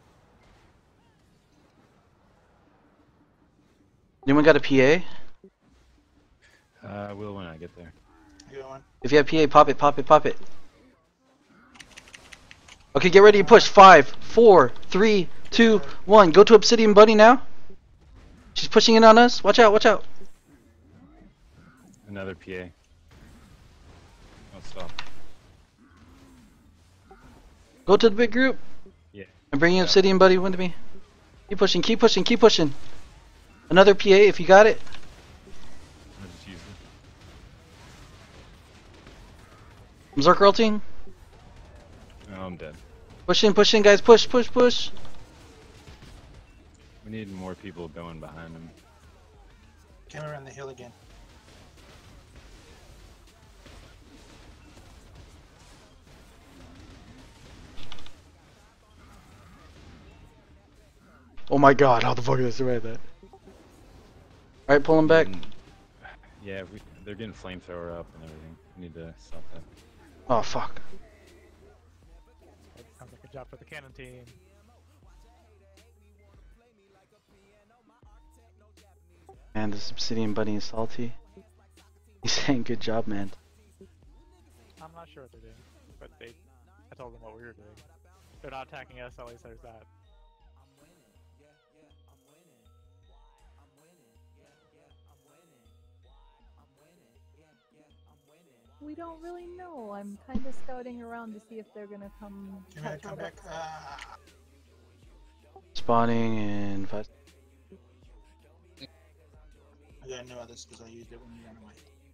Anyone got a P A? Uh, I will when I get there. You got one? If you have P A, pop it, pop it, pop it. Okay, get ready to push. Five, four, three, two, one. Go to Obsidian Buddy now. She's pushing in on us. Watch out, watch out. Another P A. Don't stop. Go to the big group. Yeah. And bring in Obsidian Buddy with me. Keep pushing, keep pushing, keep pushing. Another P A if you got it. I'll just use it. I'm Zerk ulting. Oh, I'm dead. Push in, push in, guys. Push, push, push. We need more people going behind him. Come around the hill again. Oh my god, how the fuck did I survive that? Alright, pull him back. Mm, Yeah, we, they're getting flamethrower up and everything. We need to stop that. Oh fuck. That sounds like a job for the cannon team. Man, this Obsidian Buddy is salty. He's saying good job, man. I'm not sure what they're doing, but they. I told them what we were doing. They're not attacking us. At least there's that. We don't really know. I'm kind of scouting around to see if they're gonna come. Come here, touch come all back. that. Ah. Spawning in five. I got no others because I used it when you ran away.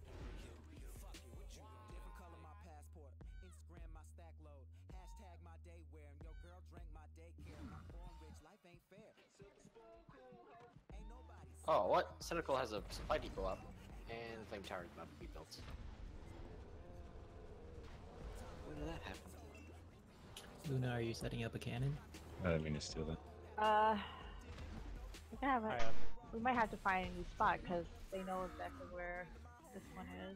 Oh, what? Cynical has a supply depot up, and the flame tower is about to be built. When did that happen? Luna, are you setting up a cannon? I didn't mean to steal that. Uh, we can have a, I, uh, we might have to find a new spot because they know exactly where this one is.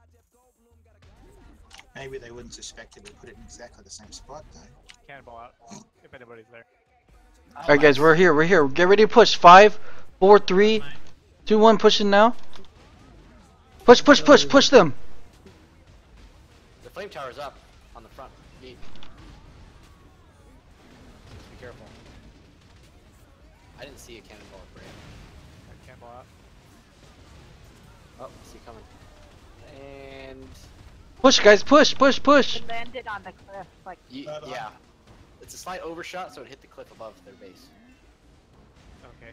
Maybe they wouldn't suspect it. We put it in exactly the same spot though. Cannonball out. If anybody's there. Alright guys, we're here, we're here. Get ready to push. Five, four, three, two, one, pushing now. Push, push, push, push them. The flame tower's up on the front. Be, be careful. I didn't see a cannonball at Brave. Cannonball out. Oh, I see it coming. And Push guys, push, push, push. It landed on the cliff, like. y yeah, it's a slight overshot, so it hit the cliff above their base. Okay.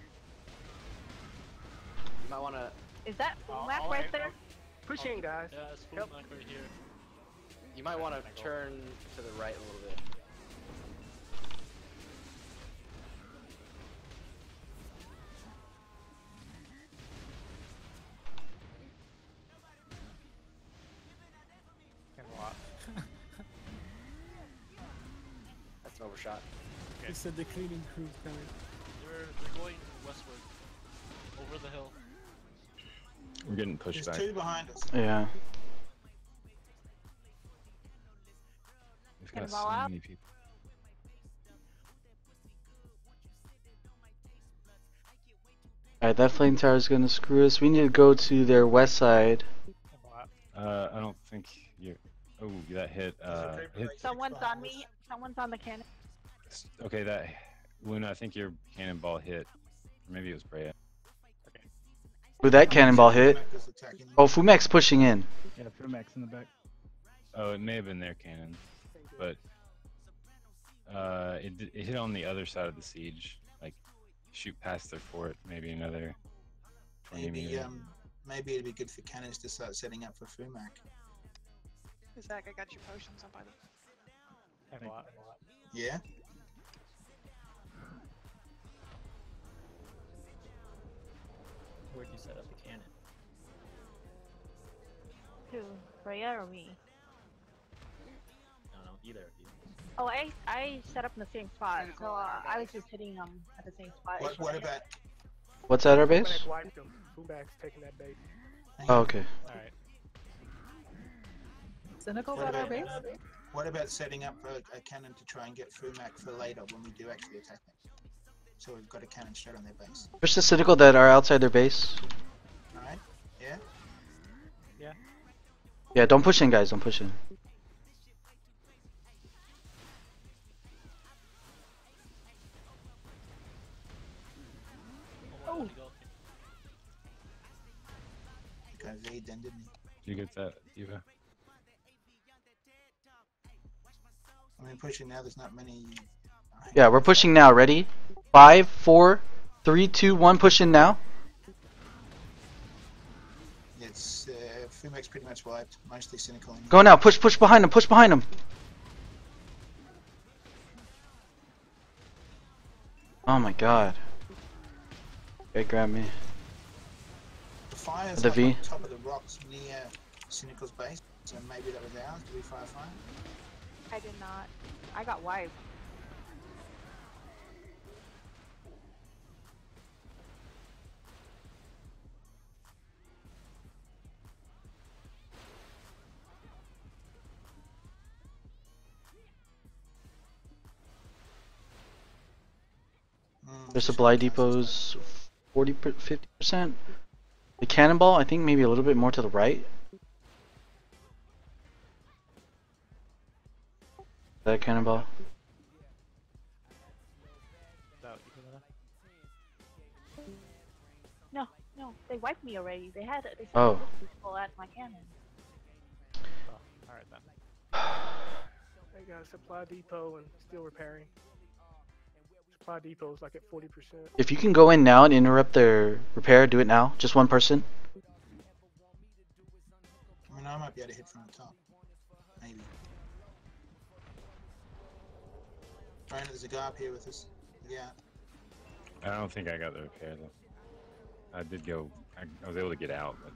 You might want to. Is that full I'll- map I'll- right I'll- there? Push in, guys. Yeah, it's full Yep. knock right here. You might want to turn to the right a little bit. Cannonball out. That's an overshot. Okay. said the cleaning crew's coming. They're, they're going westward. Over the hill. We're getting pushed There's back. two behind us. Yeah. We've got Cannonball so out. many people. Alright, that flame tower is gonna screw us. We need to go to their west side. Uh, I don't think you. Oh, that hit. Uh, hit. Someone's on me. Someone's on the cannon. Okay, that Luna. I think your cannonball hit. Or maybe it was Brea. Who that cannonball hit? Oh, Fumax pushing in. Yeah, Fumax in the back. Oh, it may have been their cannon, but uh, it it hit on the other side of the siege. Like, shoot past their fort, maybe another twenty Maybe meters. um, maybe it'd be good for cannons to start setting up for Fumac. Zach, I got your potions up by the. And a lot. Yeah. Where'd you set up the cannon? Who? Freya or me? I don't know, either of you. Oh, I I set up in the same spot, so uh, I was just hitting them at the same spot. What, what about? What's at our base? Fumac wiped him. Fumac's taking that bait. Oh, okay. Alright. Cynical What at our about, base? what about setting up a, a cannon to try and get Fumac for later when we do actually attack them? So we've got a cannon straight on their base. Push the Cynical that are outside their base. Alright? Yeah? Yeah. Yeah, don't push in, guys. Don't push in. Oh. Got V then, didn't he? Did you get that, Eva? I mean, pushing now, there's not many. Yeah, we're pushing now. Ready? Five, four, three, two, one. Push in now. It's uh, Fumac's pretty much wiped, mostly Cynical. And Go now. Push, push behind him. Push behind him. Oh my god. Okay, grab me. The fire's The up V. on top of the rocks near Cynical's base, so maybe that was ours. Did we fire fire? I did not. I got wiped. Their supply depot's forty, fifty percent. The cannonball, I think maybe a little bit more to the right. That cannonball. No, no, they wiped me already. They had they sent Oh. people at my cannon. Oh, alright then. They got a supply depot and still repairing. Supply depot's like at forty percent. If you can go in now and interrupt their repair, do it now. Just one person. I mean, I might be able to hit from the top. Maybe. Brian, there's a guy up here with us. Yeah. I don't think I got the repair though. I did go. I, I was able to get out, but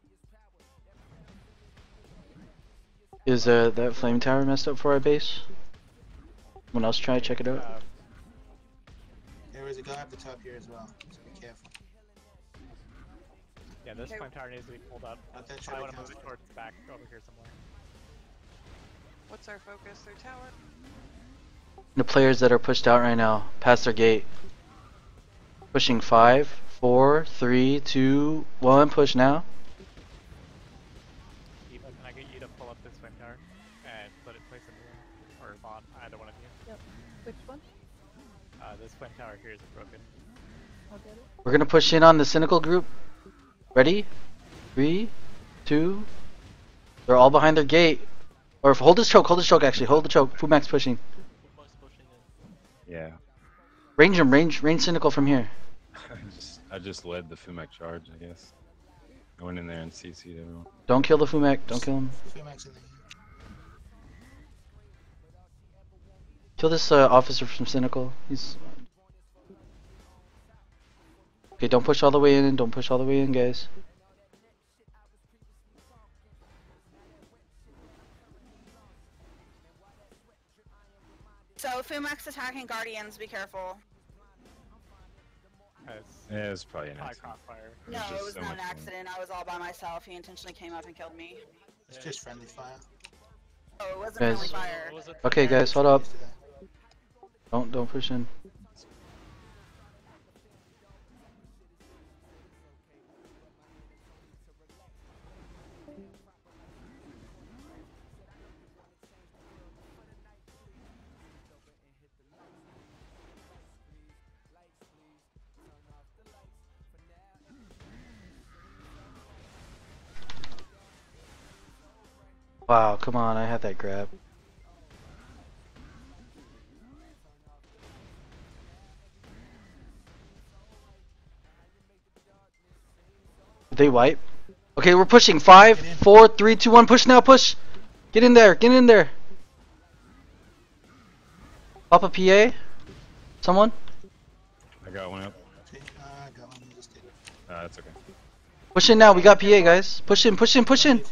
Is uh, that flame tower messed up for our base? Someone else try to check it out? Uh, There is a guy up the top here as well, so be careful. yeah, this flame tower needs to be pulled up. Not that I shadow want to move cast. it towards the back, over here somewhere. What's our focus? Their tower? The players that are pushed out right now, past their gate. Pushing five, four, three, two, one. Push now. Eva, can I get you to pull up this flame tower and let it place in here? Or Vaughn, either one of you. Yep. Which one? Uh, this flame tower here is broken. I'll get it. We're gonna push in on the Cynical group. Ready? Three, two. They're all behind their gate. Or if, hold this choke, hold this choke actually, hold the choke. Fumax pushing. yeah. Range him, range, range Cynical from here. I just I just led the Fumac charge, I guess. I went in there and C C'd everyone. Don't kill the Fumac, don't kill him. Fumac's in there. Kill this uh, officer from Cynical. He's okay. Don't push all the way in. Don't push all the way in, guys. So Fumax attacking Guardians, be careful. Yeah, it's probably an High accident. crossfire. No, just it was so not much an room. accident. I was all by myself. He intentionally came up and killed me. It's just friendly fire. Oh, it wasn't Guys. friendly fire. Okay, guys, hold up. Don't don't push in. Wow, come on, I had that grab. Did they wipe? Okay, we're pushing. Five, four, three, two, one. Push now, push. Get in there, get in there. Pop a P A. Someone? I got one up. Okay, uh, I got one. Just take it. Uh, that's okay. Push in now, we got P A, guys. Push in, push in, push in.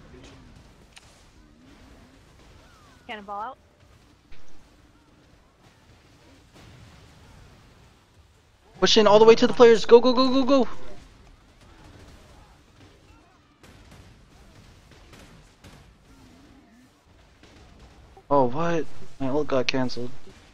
Cannonball out. Push in all the way to the players. Go, go, go, go, go. Oh, what? My ult got cancelled.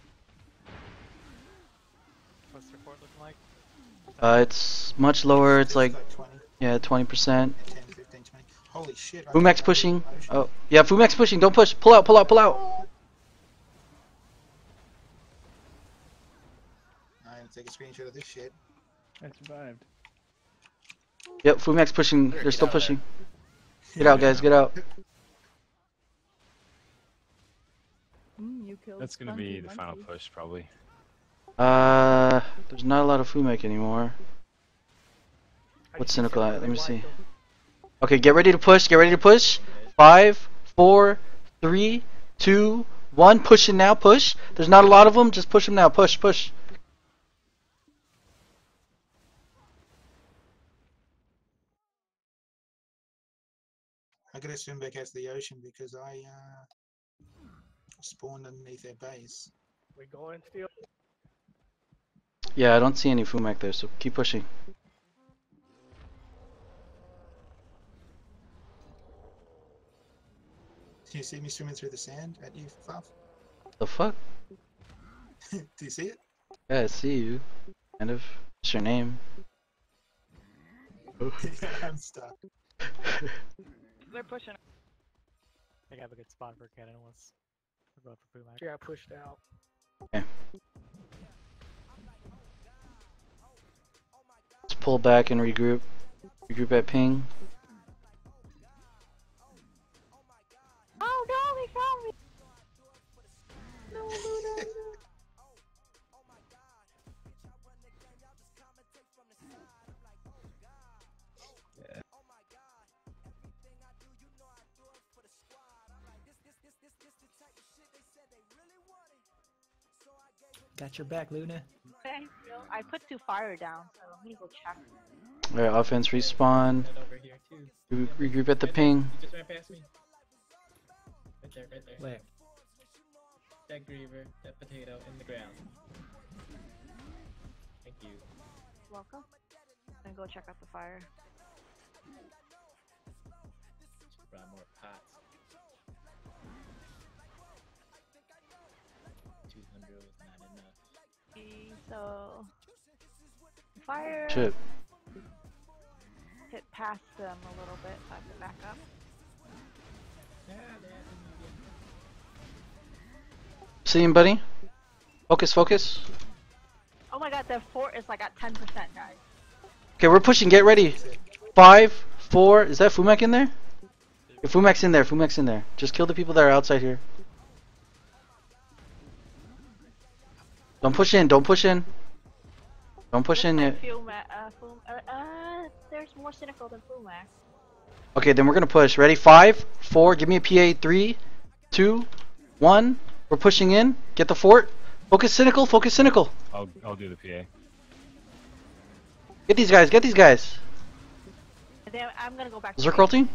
What's the report looking like? Uh, it's much lower. It's like, yeah, twenty percent. Holy shit. Fumax pushing. Oh, yeah, Fumax pushing. Don't push. Pull out, pull out, pull out. I'm gonna take a screenshot of this shit. I survived. Yep, Fumax pushing. They're still pushing. Get out, guys. Get out. Mm, you killed That's gonna Spunky be the final Monkey. push, probably. Uh, there's not a lot of Fumac anymore. What's Cynical at? Let me see. Okay, get ready to push. Get ready to push. Five, four, three, two, one. Push it now. Push. There's not a lot of them. Just push them now. Push, push. I gotta swim back out to the ocean because I uh, spawned underneath their base. We going still? Yeah, I don't see any Fumac there, so keep pushing. Do you see me swimming through the sand at you, Fluff? The fuck? Do you see it? Yeah, I see you. Kind of. What's your name? I'm stuck. They're pushing. I think I have a good spot for cannon once. We're going for Fumac. Yeah, I pushed out. Okay. Let's pull back and regroup. Regroup at ping. Oh no, they found me! No, no, no, Got your back, Luna. Thank you. I put two fire down, so I'm gonna go check. Alright, offense respawn. Right over here too. Re regroup at the ping. You just ran past me. Right there, right there. Where? That griever, that potato in the ground. Thank you. Welcome. And go check out the fire. Run more pots. two hundred was not enough. Okay, so fire Shit. hit past them a little bit, so I have to back up. Yeah, they have to move in. See him, buddy? Focus, focus. Oh my god, the fort is like at ten percent, guys. Okay, we're pushing. Get ready. Five, four. Is that Fumac in there? If Fumac's in there, Fumac's in there. Just kill the people that are outside here. Don't push in. Don't push in. Don't push in yet. Fumac, uh, Fum uh, uh, there's more cynical than Fumac. Okay, then we're gonna push. Ready? Five, four. Give me a P A. Three, two, one. We're pushing in. Get the fort. Focus cynical. Focus cynical. I'll I'll do the P A. Get these guys. Get these guys. And then I'm gonna go back. Zerk ulting.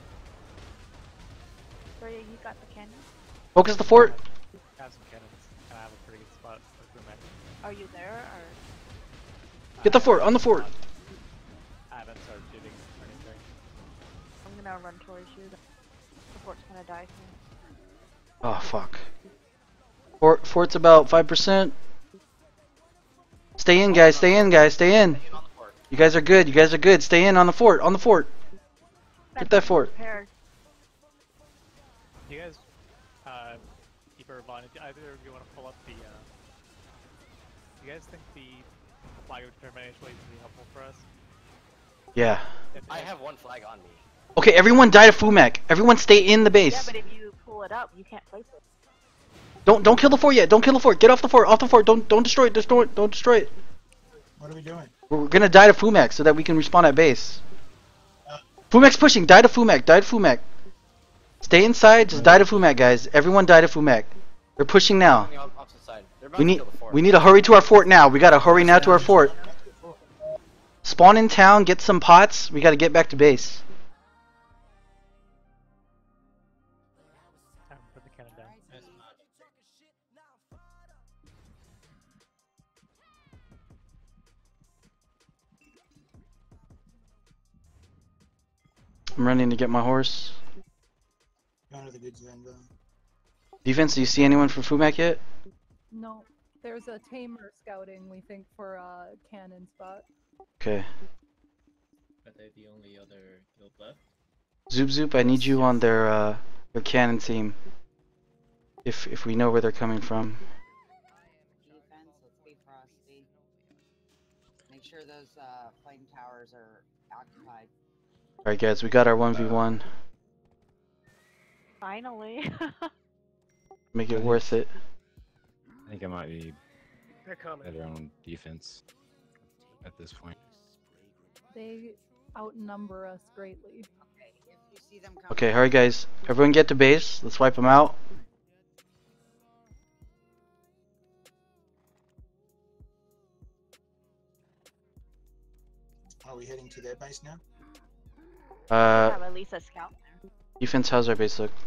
So you got the cannon. Focus the fort. I have some cannons, and I have a pretty good spot for Fumac. Are you there or? Get the fort. On the fort. I haven't started shooting or anything. I'm gonna run towards you. The fort's gonna die soon. Oh fuck. Fort fort's about five percent. Stay in, guys. Stay in, guys. Stay in. You guys are good. You guys are good. Stay in on the fort. On the fort. Get that fort. Prepared. You guys, uh, Keeper or Vaughn, if either of you want to pull up the, uh, you guys think the flag of determination is really helpful for us? Yeah. I have one flag on me. Okay, everyone die to Fumek. Everyone stay in the base. Yeah, but if you pull it up, you can't place it. Don't don't kill the fort yet. Don't kill the fort. Get off the fort. Off the fort. Don't don't destroy it. Destroy it. Don't destroy it. What are we doing? We're gonna die to Fumek so that we can respawn at base. Fumek's pushing. Die to Fumek. Die to Fumek. Stay inside. Just die to Fumek, guys. Everyone die to Fumek. They're pushing now. On the op- opposite side. They're about We to need kill the fort. we need to hurry to our fort now. We gotta hurry now to our fort. Spawn in town. Get some pots. We gotta get back to base. Time to put the cannon down. I'm running to get my horse. Going to the goods vendor. Defense, do you see anyone from Fumek yet? No, there's a tamer scouting, we think, for a cannon spot. Okay. Are they the only other guild left? Zoop Zoop, I need you on their uh their cannon team. If if we know where they're coming from. Defense, let's be frosty. Make sure those uh, flame towers are occupied. Alright guys, we got our one v one. Finally. Make it worth it. I think I might be They're coming. better on defense at this point. They outnumber us greatly. Okay, if you see them coming. Okay, hurry guys. Everyone get to base. Let's wipe them out. Are we heading to their base now? Uh, have at least a scout there. defense, how's our base look?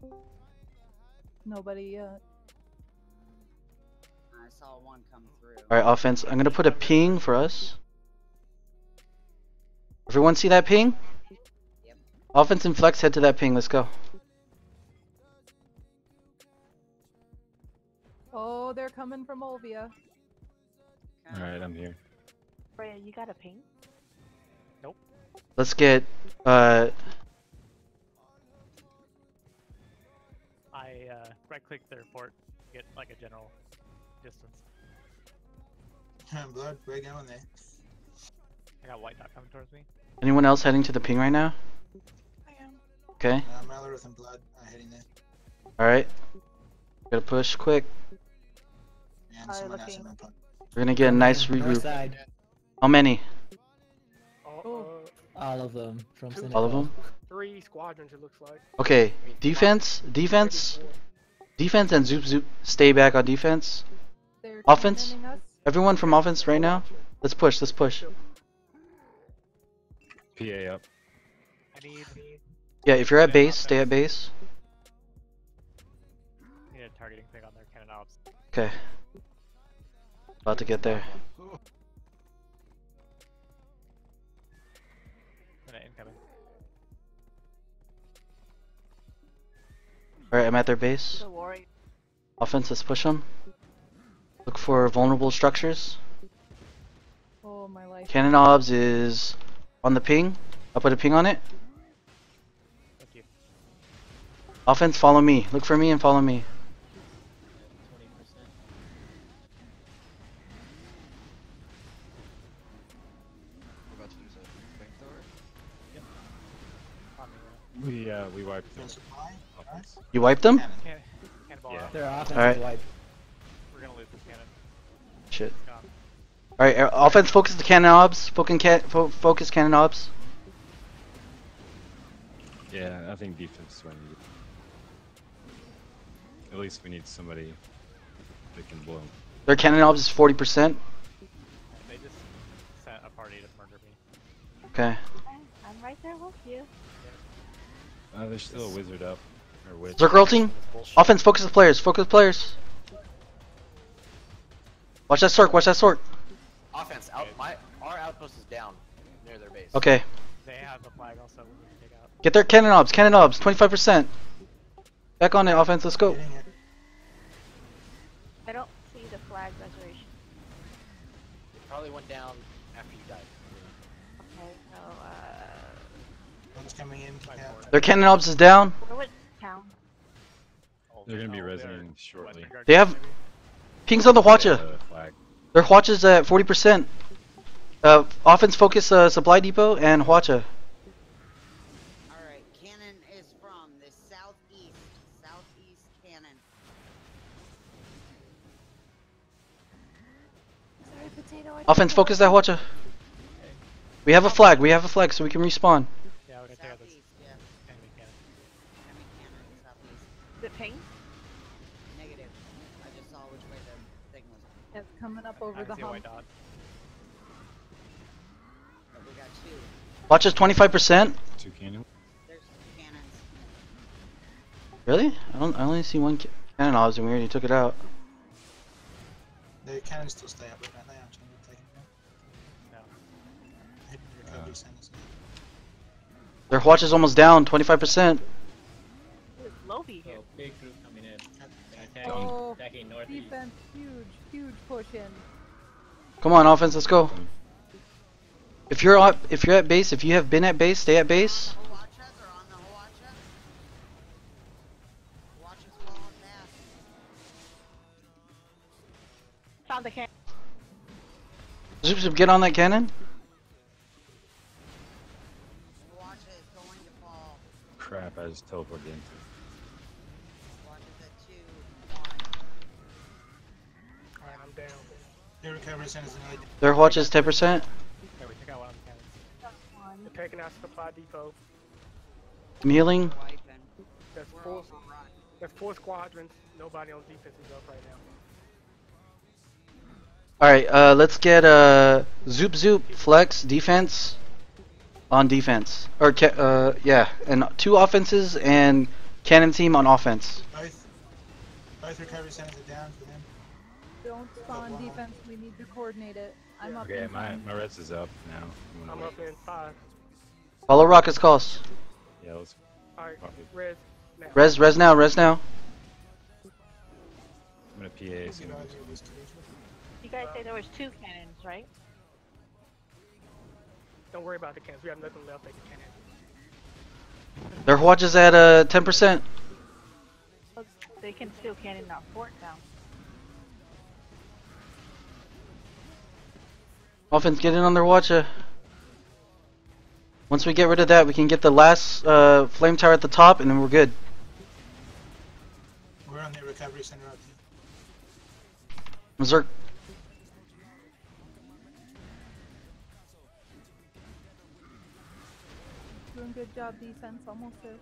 Nobody yet. I saw one come through. Alright, offense, I'm gonna put a ping for us. Everyone see that ping? Yep. Offense and flex, head to that ping. Let's go. Oh, they're coming from Olvia. Alright, I'm here. Freya, you got a ping? Nope. Let's get uh I uh, right click their fort to get like a general distance. Blood, we're going there. I got white dot coming towards me. anyone else heading to the ping right now? I am. Okay. Uh, Malorith and Blood are heading there. Alright. Gotta push quick. And Uh, someone else looking. in my pod. We're gonna get a nice North regroup. side. How many? Oh, All of them from Two. Senegal. All of them? three squadrons, it looks like. Okay. Defense, defense, defense, and Zoop Zoop stay back on defense. They're Offense. cannoning us. Everyone from offense right now. Let's push. Let's push. P A up. I need, need, Yeah, if you're at base, stay at base. need a targeting thing on their cannon ops. Okay. About to get there. Minute incoming. Alright, I'm at their base. The warrior. Offense, let's push them. Look for vulnerable structures. Oh, my life. Cannon obs is on the ping. I'll put a ping on it. Thank you. Offense, follow me. Look for me and follow me. twenty percent. We're about to lose a flamethrower. Yep. On me, uh, We uh we wiped them. Defense supply. Offense. You wiped them? Cannon. cannon, cannonball Yeah. out. Their offense Alright. is wiped. We're gonna lose this cannon. Shit. It's gone. Alright, uh, offense, focus the cannon obs. Focus, ca fo focus cannon obs. Yeah, I think defense is where we need. At least we need somebody that can blow 'em. Their cannon obs is forty percent. They just sent a party to murder me. Okay. Okay, I'm right there with you. Uh, there's still a wizard up. Or witch. Zerk ulting. Bullshit. Offense, focus the players. Focus the players. Watch that Zerk. Watch that Zerk. Offense, out. My our outpost is down near their base. Okay. They have the flag also we can take out. Get their cannon obs. Cannon obs. twenty-five percent. Back on it, offense. Let's go. Hitting it. I don't see the flag reservation. It probably went down after you died. Okay, so, uh, One's coming in. Yeah. Their cannon obs is down. where would town? They're gonna be Oh, they're resonating shortly. Western Guard They have maybe? pings on the Hwacha. Uh, flag. Their Hwacha's at forty percent. Uh, offense focus uh, supply depot and Hwacha. Alright, from the southeast, southeast cannon. Sorry, potato. I Offense, didn't focus that Hwacha. We have a flag. We have a flag, so we can respawn. Yeah, we're gonna take out this Southeast, yeah. enemy cannon. Enemy cannon, southeast. Is it ping? Negative. I just saw which way the thing was. It's coming up over I the see a white hump. dot. But we got two. Watch us twenty-five percent. Two cannon. There's two cannons. Really? I don't. I only see one ca cannon ops, and we already took it out. The cannons still stay up, don't they? Actually, we're taking them out. No. Hidden recovery centers. Their watch is almost down, twenty-five percent. It's Lovey here. Oh, big group coming in. Attacking, Oh, attacking northeast. defense, huge, huge push in. Come on, offense, let's go. If you're up, if you're at base, if you have been at base, stay at base. Hawachas are on the Hawachas. Hawachas falling fast. Found the cannon. Zoop zoop, get on that cannon. Hawacha is going to fall. Crap, I just teleported into. Hawachas at two, one. Alright, I'm down. The recovery centers are needed. Their watch is ten percent. Okay, we took out one of the cannons. We're taking out supply depot. I'm healing. Wiping. That's We're four. overrun. That's four squadrons. Nobody on defense is up right now. Alright, uh, let's get uh, Zoop Zoop, Flex, defense. On defense. Or, ca uh, yeah, and two offenses and cannon team on offense. Both, both recovery centers are down for them. Don't spawn defense. We need to coordinate it. I'm up. Okay, in my front. my res is up now. I'm I'm gonna up in five. Follow Rocket's calls. wait. Yeah, let's. Alright, Rocket. res. Now. Res, res now, res now. I'm gonna P A as soon as possible. You guys say there was two cannons, right? Don't worry about the cannons. We have nothing left like the cannon. Their watch is at uh, ten percent. Well, they can still cannon our fort now. Offense, get in on their watch. Uh. Once we get rid of that, we can get the last uh, flame tower at the top, and then we're good. We're on the recovery center up here. Berserk. Doing good job, defense. Almost there.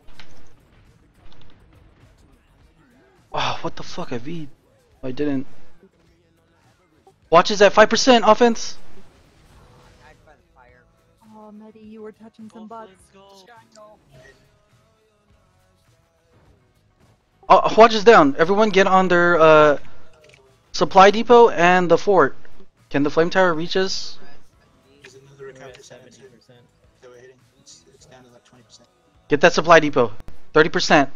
Oh, what the fuck? I V'd. Oh, I didn't. Watch is at five percent offense. Died by the fire. Oh, Medi, you were touching some butts. Oh, watch is down. Everyone get on their uh, supply depot and the fort. Can the flame tower reach us? There's another recovery center too. So we're hitting. It's, it's down to like twenty percent. Get that supply depot. thirty percent.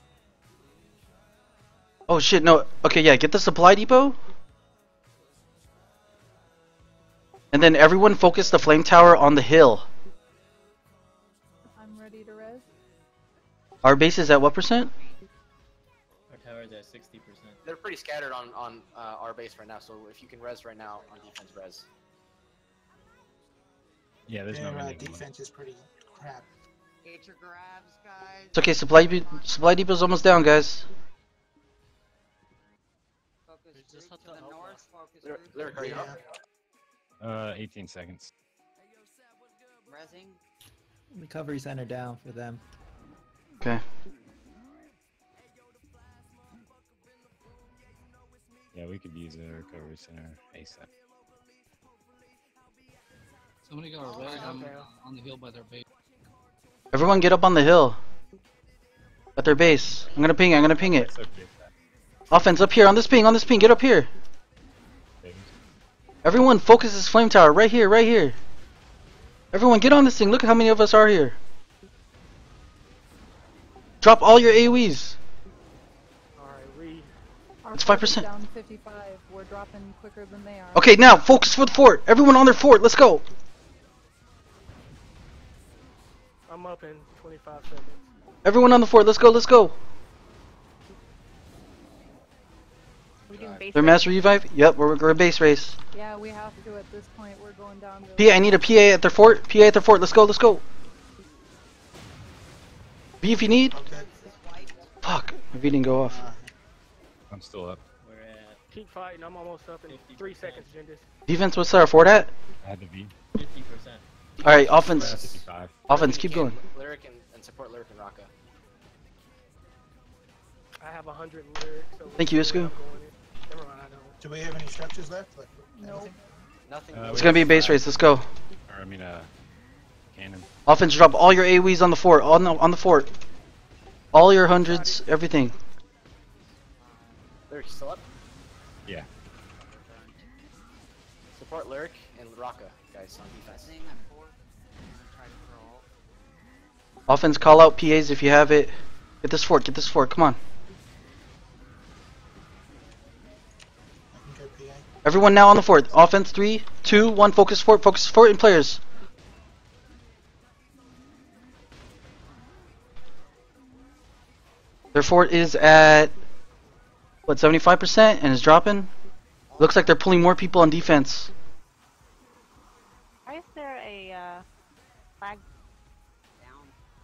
Oh shit, no. Okay, yeah, get the supply depot. And then everyone focus the flame tower on the hill. I'm ready to res. Our base is at what percent? Our tower's at sixty percent. They're pretty scattered on on uh, our base right now, so if you can res right now on defense, res. Yeah, there's Their no uh, many. defense is pretty crap. Get your grabs, guys. It's okay, supply de supply depot's almost down, guys. Focus route to the north. Focus Lyric, route. Lyric, are you up? Uh, eighteen seconds. Resing. Recovery center down for them. Okay. Yeah, we could use a recovery center ASAP. Somebody got a red um, on the hill by their base. Everyone get up on the hill. At their base. I'm gonna ping it, I'm gonna ping it. It's okay. Offense up here, on this ping, on this ping, get up here. Everyone focus this flame tower, right here, right here. Everyone get on this thing, look at how many of us are here. Drop all your A O Es. Alright, we. Our It's fort five percent. is down fifty-five. We're dropping quicker than they are. Okay, now focus for the fort. Everyone on their fort, let's go. I'm up in twenty-five seconds. Everyone on the fort, let's go, let's go. We doing base Their race? mass revive? Yep, we're, we're a base race. Yeah, we have to at this point. We're going down to. P A, I need a P A at their fort. P A at their fort, let's go, let's go. B if you need. Okay. Fuck, my V didn't go off. I'm still up. We're at Keep fighting. I'm almost up in three seconds, Gendis. Defense, what's our fort at? I had the V. fifty percent. Alright, offense. fifty-five. Offense, keep going. Lyric and, and support Lyric and Raka. I have a hundred lyrics. So Thank you, which way Isku. I'm going in. Never mind, I don't. Do we have any structures left? Like, No. anything? Nothing. Uh, It's gonna be a base race, let's go. Or, I mean, uh, cannon. Offense, drop all your A O Es on the fort, on the, on the fort. All your hundreds, everything. Lyric, you still up? Yeah. Support Lyric and Raka, guys, on defense. Staying at four. I'm gonna try to crawl. Offense, call out P As if you have it. Get this fort, get this fort, come on. I can go P A. Everyone now on the fort. Offense, three, two, one, focus fort, focus fort and players. Their fort is at, what, seventy-five percent and is dropping? Looks like they're pulling more people on defense. Why is there a uh, flag? Down.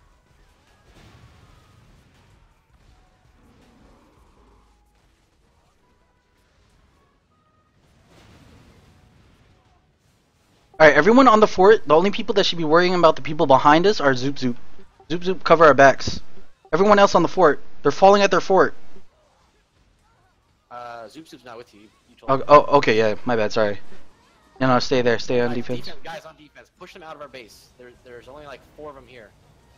Alright, everyone on the fort, the only people that should be worrying about the people behind us are Zoop Zoop. Zoop Zoop, cover our backs. Everyone else on the fort, they're falling at their fort. Uh, Zoop Zoop's not with you. You told Oh, me. oh, okay, yeah, my bad, sorry. No, no, stay there, stay on Guys, defense. Guys on defense, push them out of our base. There, there's only like four of them here.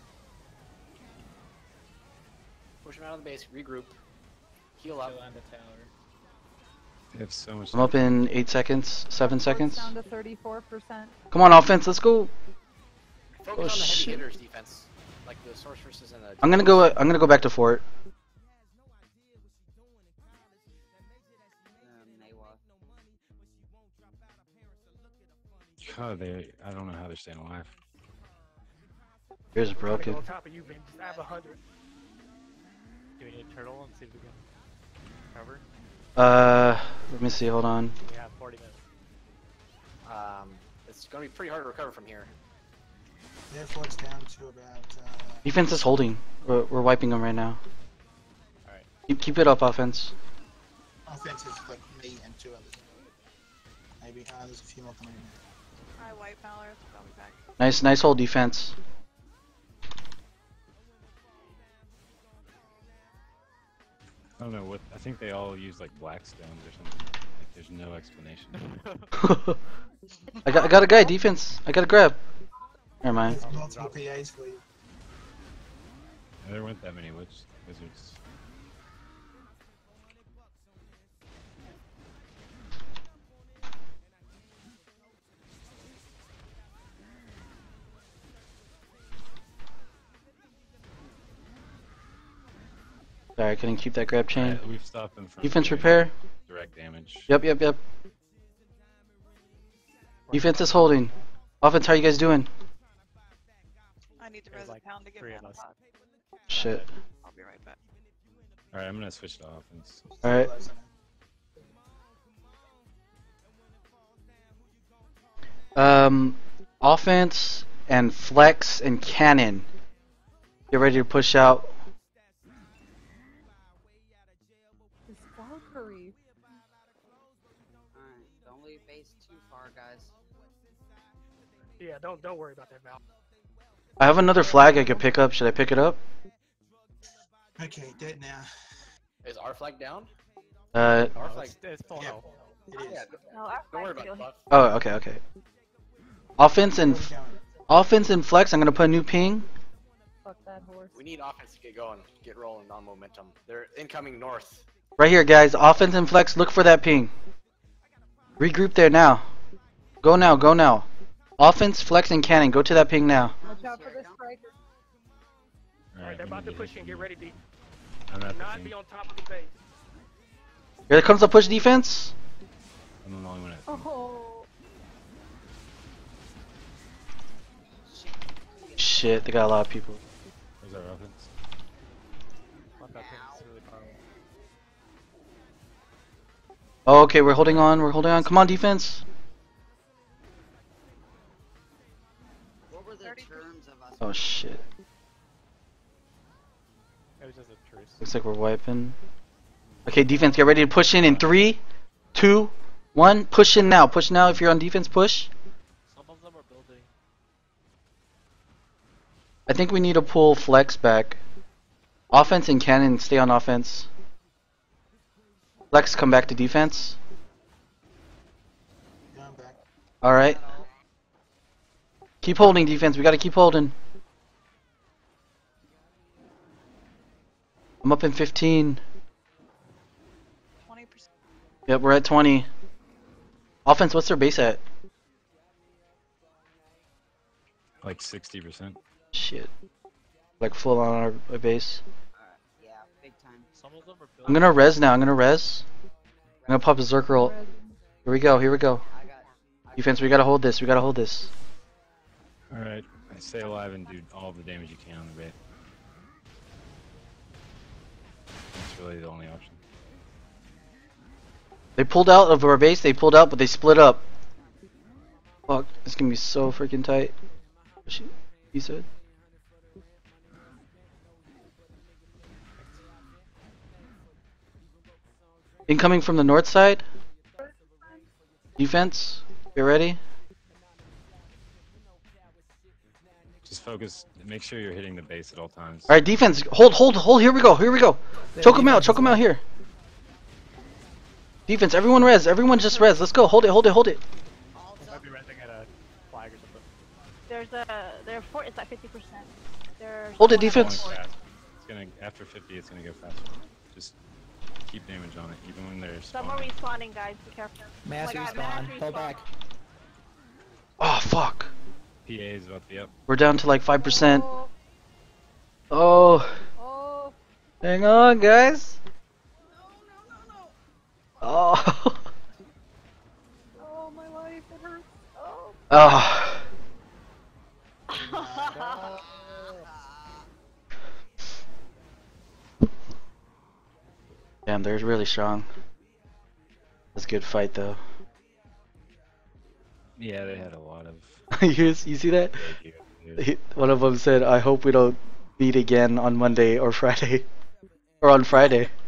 Push them out of the base, regroup, heal up. Still on the tower. They have so much. I'm up in eight seconds, seven seconds. Down to thirty-four percent. Come on, offense, let's go. Focus Oh, on the heavy shit. hitters defense, like the sorceresses and the. I'm gonna go. I'm gonna go back to fort. Um, Maywa. God, they. I don't know how they're staying alive. Here's I'm broken. on top of you, baby. I have a hundred. Do we need a turtle and see if we can cover? Uh, let me see. Hold on. We have forty minutes. Um, it's gonna be pretty hard to recover from here. Their fort's down to about. Uh, Defense is holding. We're, we're wiping them right now. Alright. Keep keep it up, offense. offense is like me and two others. Maybe. Uh, there's a few more coming in. I white Valor, I'll be back. Nice, nice hold defense. I don't know what. I think they all use like black stones or something. Like, there's no explanation. I got I got a guy defense. I got a grab. Never mind. There's multiple P As for you. There weren't that many witch wizards. Sorry, I couldn't keep that grab chain. Alright, we've stopped them from Defense doing repair. direct damage. Yep, yep, yep. Defense is holding. Offense, how are you guys doing? I need to There's res a like pound to get three my of us. pot. Shit. I'll be right back. Alright, I'm gonna switch to offense. Alright. Um, offense and flex and cannon. Get ready to push out. This Valkyrie. Alright, don't leave base too far, guys. Yeah, don't don't worry about that, Val. I have another flag I could pick up. Should I pick it up? Okay, dead now. Is our flag down? Uh. Our No, flag. it's, it's full Yeah. health. It is. Yeah, No, our don't worry flag's about still it, here. Buff. Oh, okay, okay. Offense and Where are we going? offense and flex. I'm gonna put a new ping. Fuck that horse. We need offense to get going, get rolling on momentum. They're incoming north. Right here, guys. Offense and flex. Look for that ping. Regroup there now. Go now. Go now. Offense, flex, and cannon. Go to that ping now. Watch out for this striker. Alright, they're about to push in. Get ready, D. I'm at the Not ping. be on top of the base. Here comes the push defense. I'm the only one at Oh. Shit, they got a lot of people. Where's our offense? Fuck, that thing's really far away. Oh, okay, we're holding on. We're holding on. Come on, defense. What were the terms of us? Oh shit. It was just a truce. Looks like we're wiping. Okay, defense, get ready to push in in three, two, one. Push in now. Push now. If you're on defense, push. Some of them are building. I think we need to pull flex back. Offense and cannon stay on offense. Flex come back to defense. Going back. All right. Keep holding defense. We got to keep holding. I'm up in fifteen. twenty percent. Yep, we're at twenty. Offense, what's their base at? Like sixty percent. Shit. Like full on our, our base. Yeah, big time. Some of them are building. I'm gonna res now. I'm gonna res. I'm gonna pop a Zerker. Here we go. Here we go. Defense, we gotta hold this. We gotta hold this. Alright, stay alive and do all the damage you can on the bait. That's really the only option. They pulled out of our base. They pulled out, but they split up. Fuck. It's gonna be so freaking tight. He said. Incoming from the north side. Defense, get ready. Just focus, make sure you're hitting the base at all times. Alright, defense, hold, hold, hold, here we go, here we go. Choke him out, choke him out here. Defense, everyone res, everyone just res. Let's go, hold it, hold it, hold it. Might be resing at a flag or something. There's a their fort is at fifty percent. There's Hold it, someone at defense. fort. It's gonna, after fifty, it's gonna go faster. Just keep damage on it, even when they're Some are spawning. respawning, guys. Be careful. Mass Oh my God, respawn. mass Pull respawn. back. Oh, fuck. P A is about to be up. We're down to like five percent. Oh. Oh. Hang on, guys. Oh. Oh, my life, it hurts. Oh. Oh. Damn, they're really strong. That's a good fight, though. Yeah, they had a lot of. you, you see that? He, one of them said, I hope we don't meet again on Monday or Friday. Or on Friday.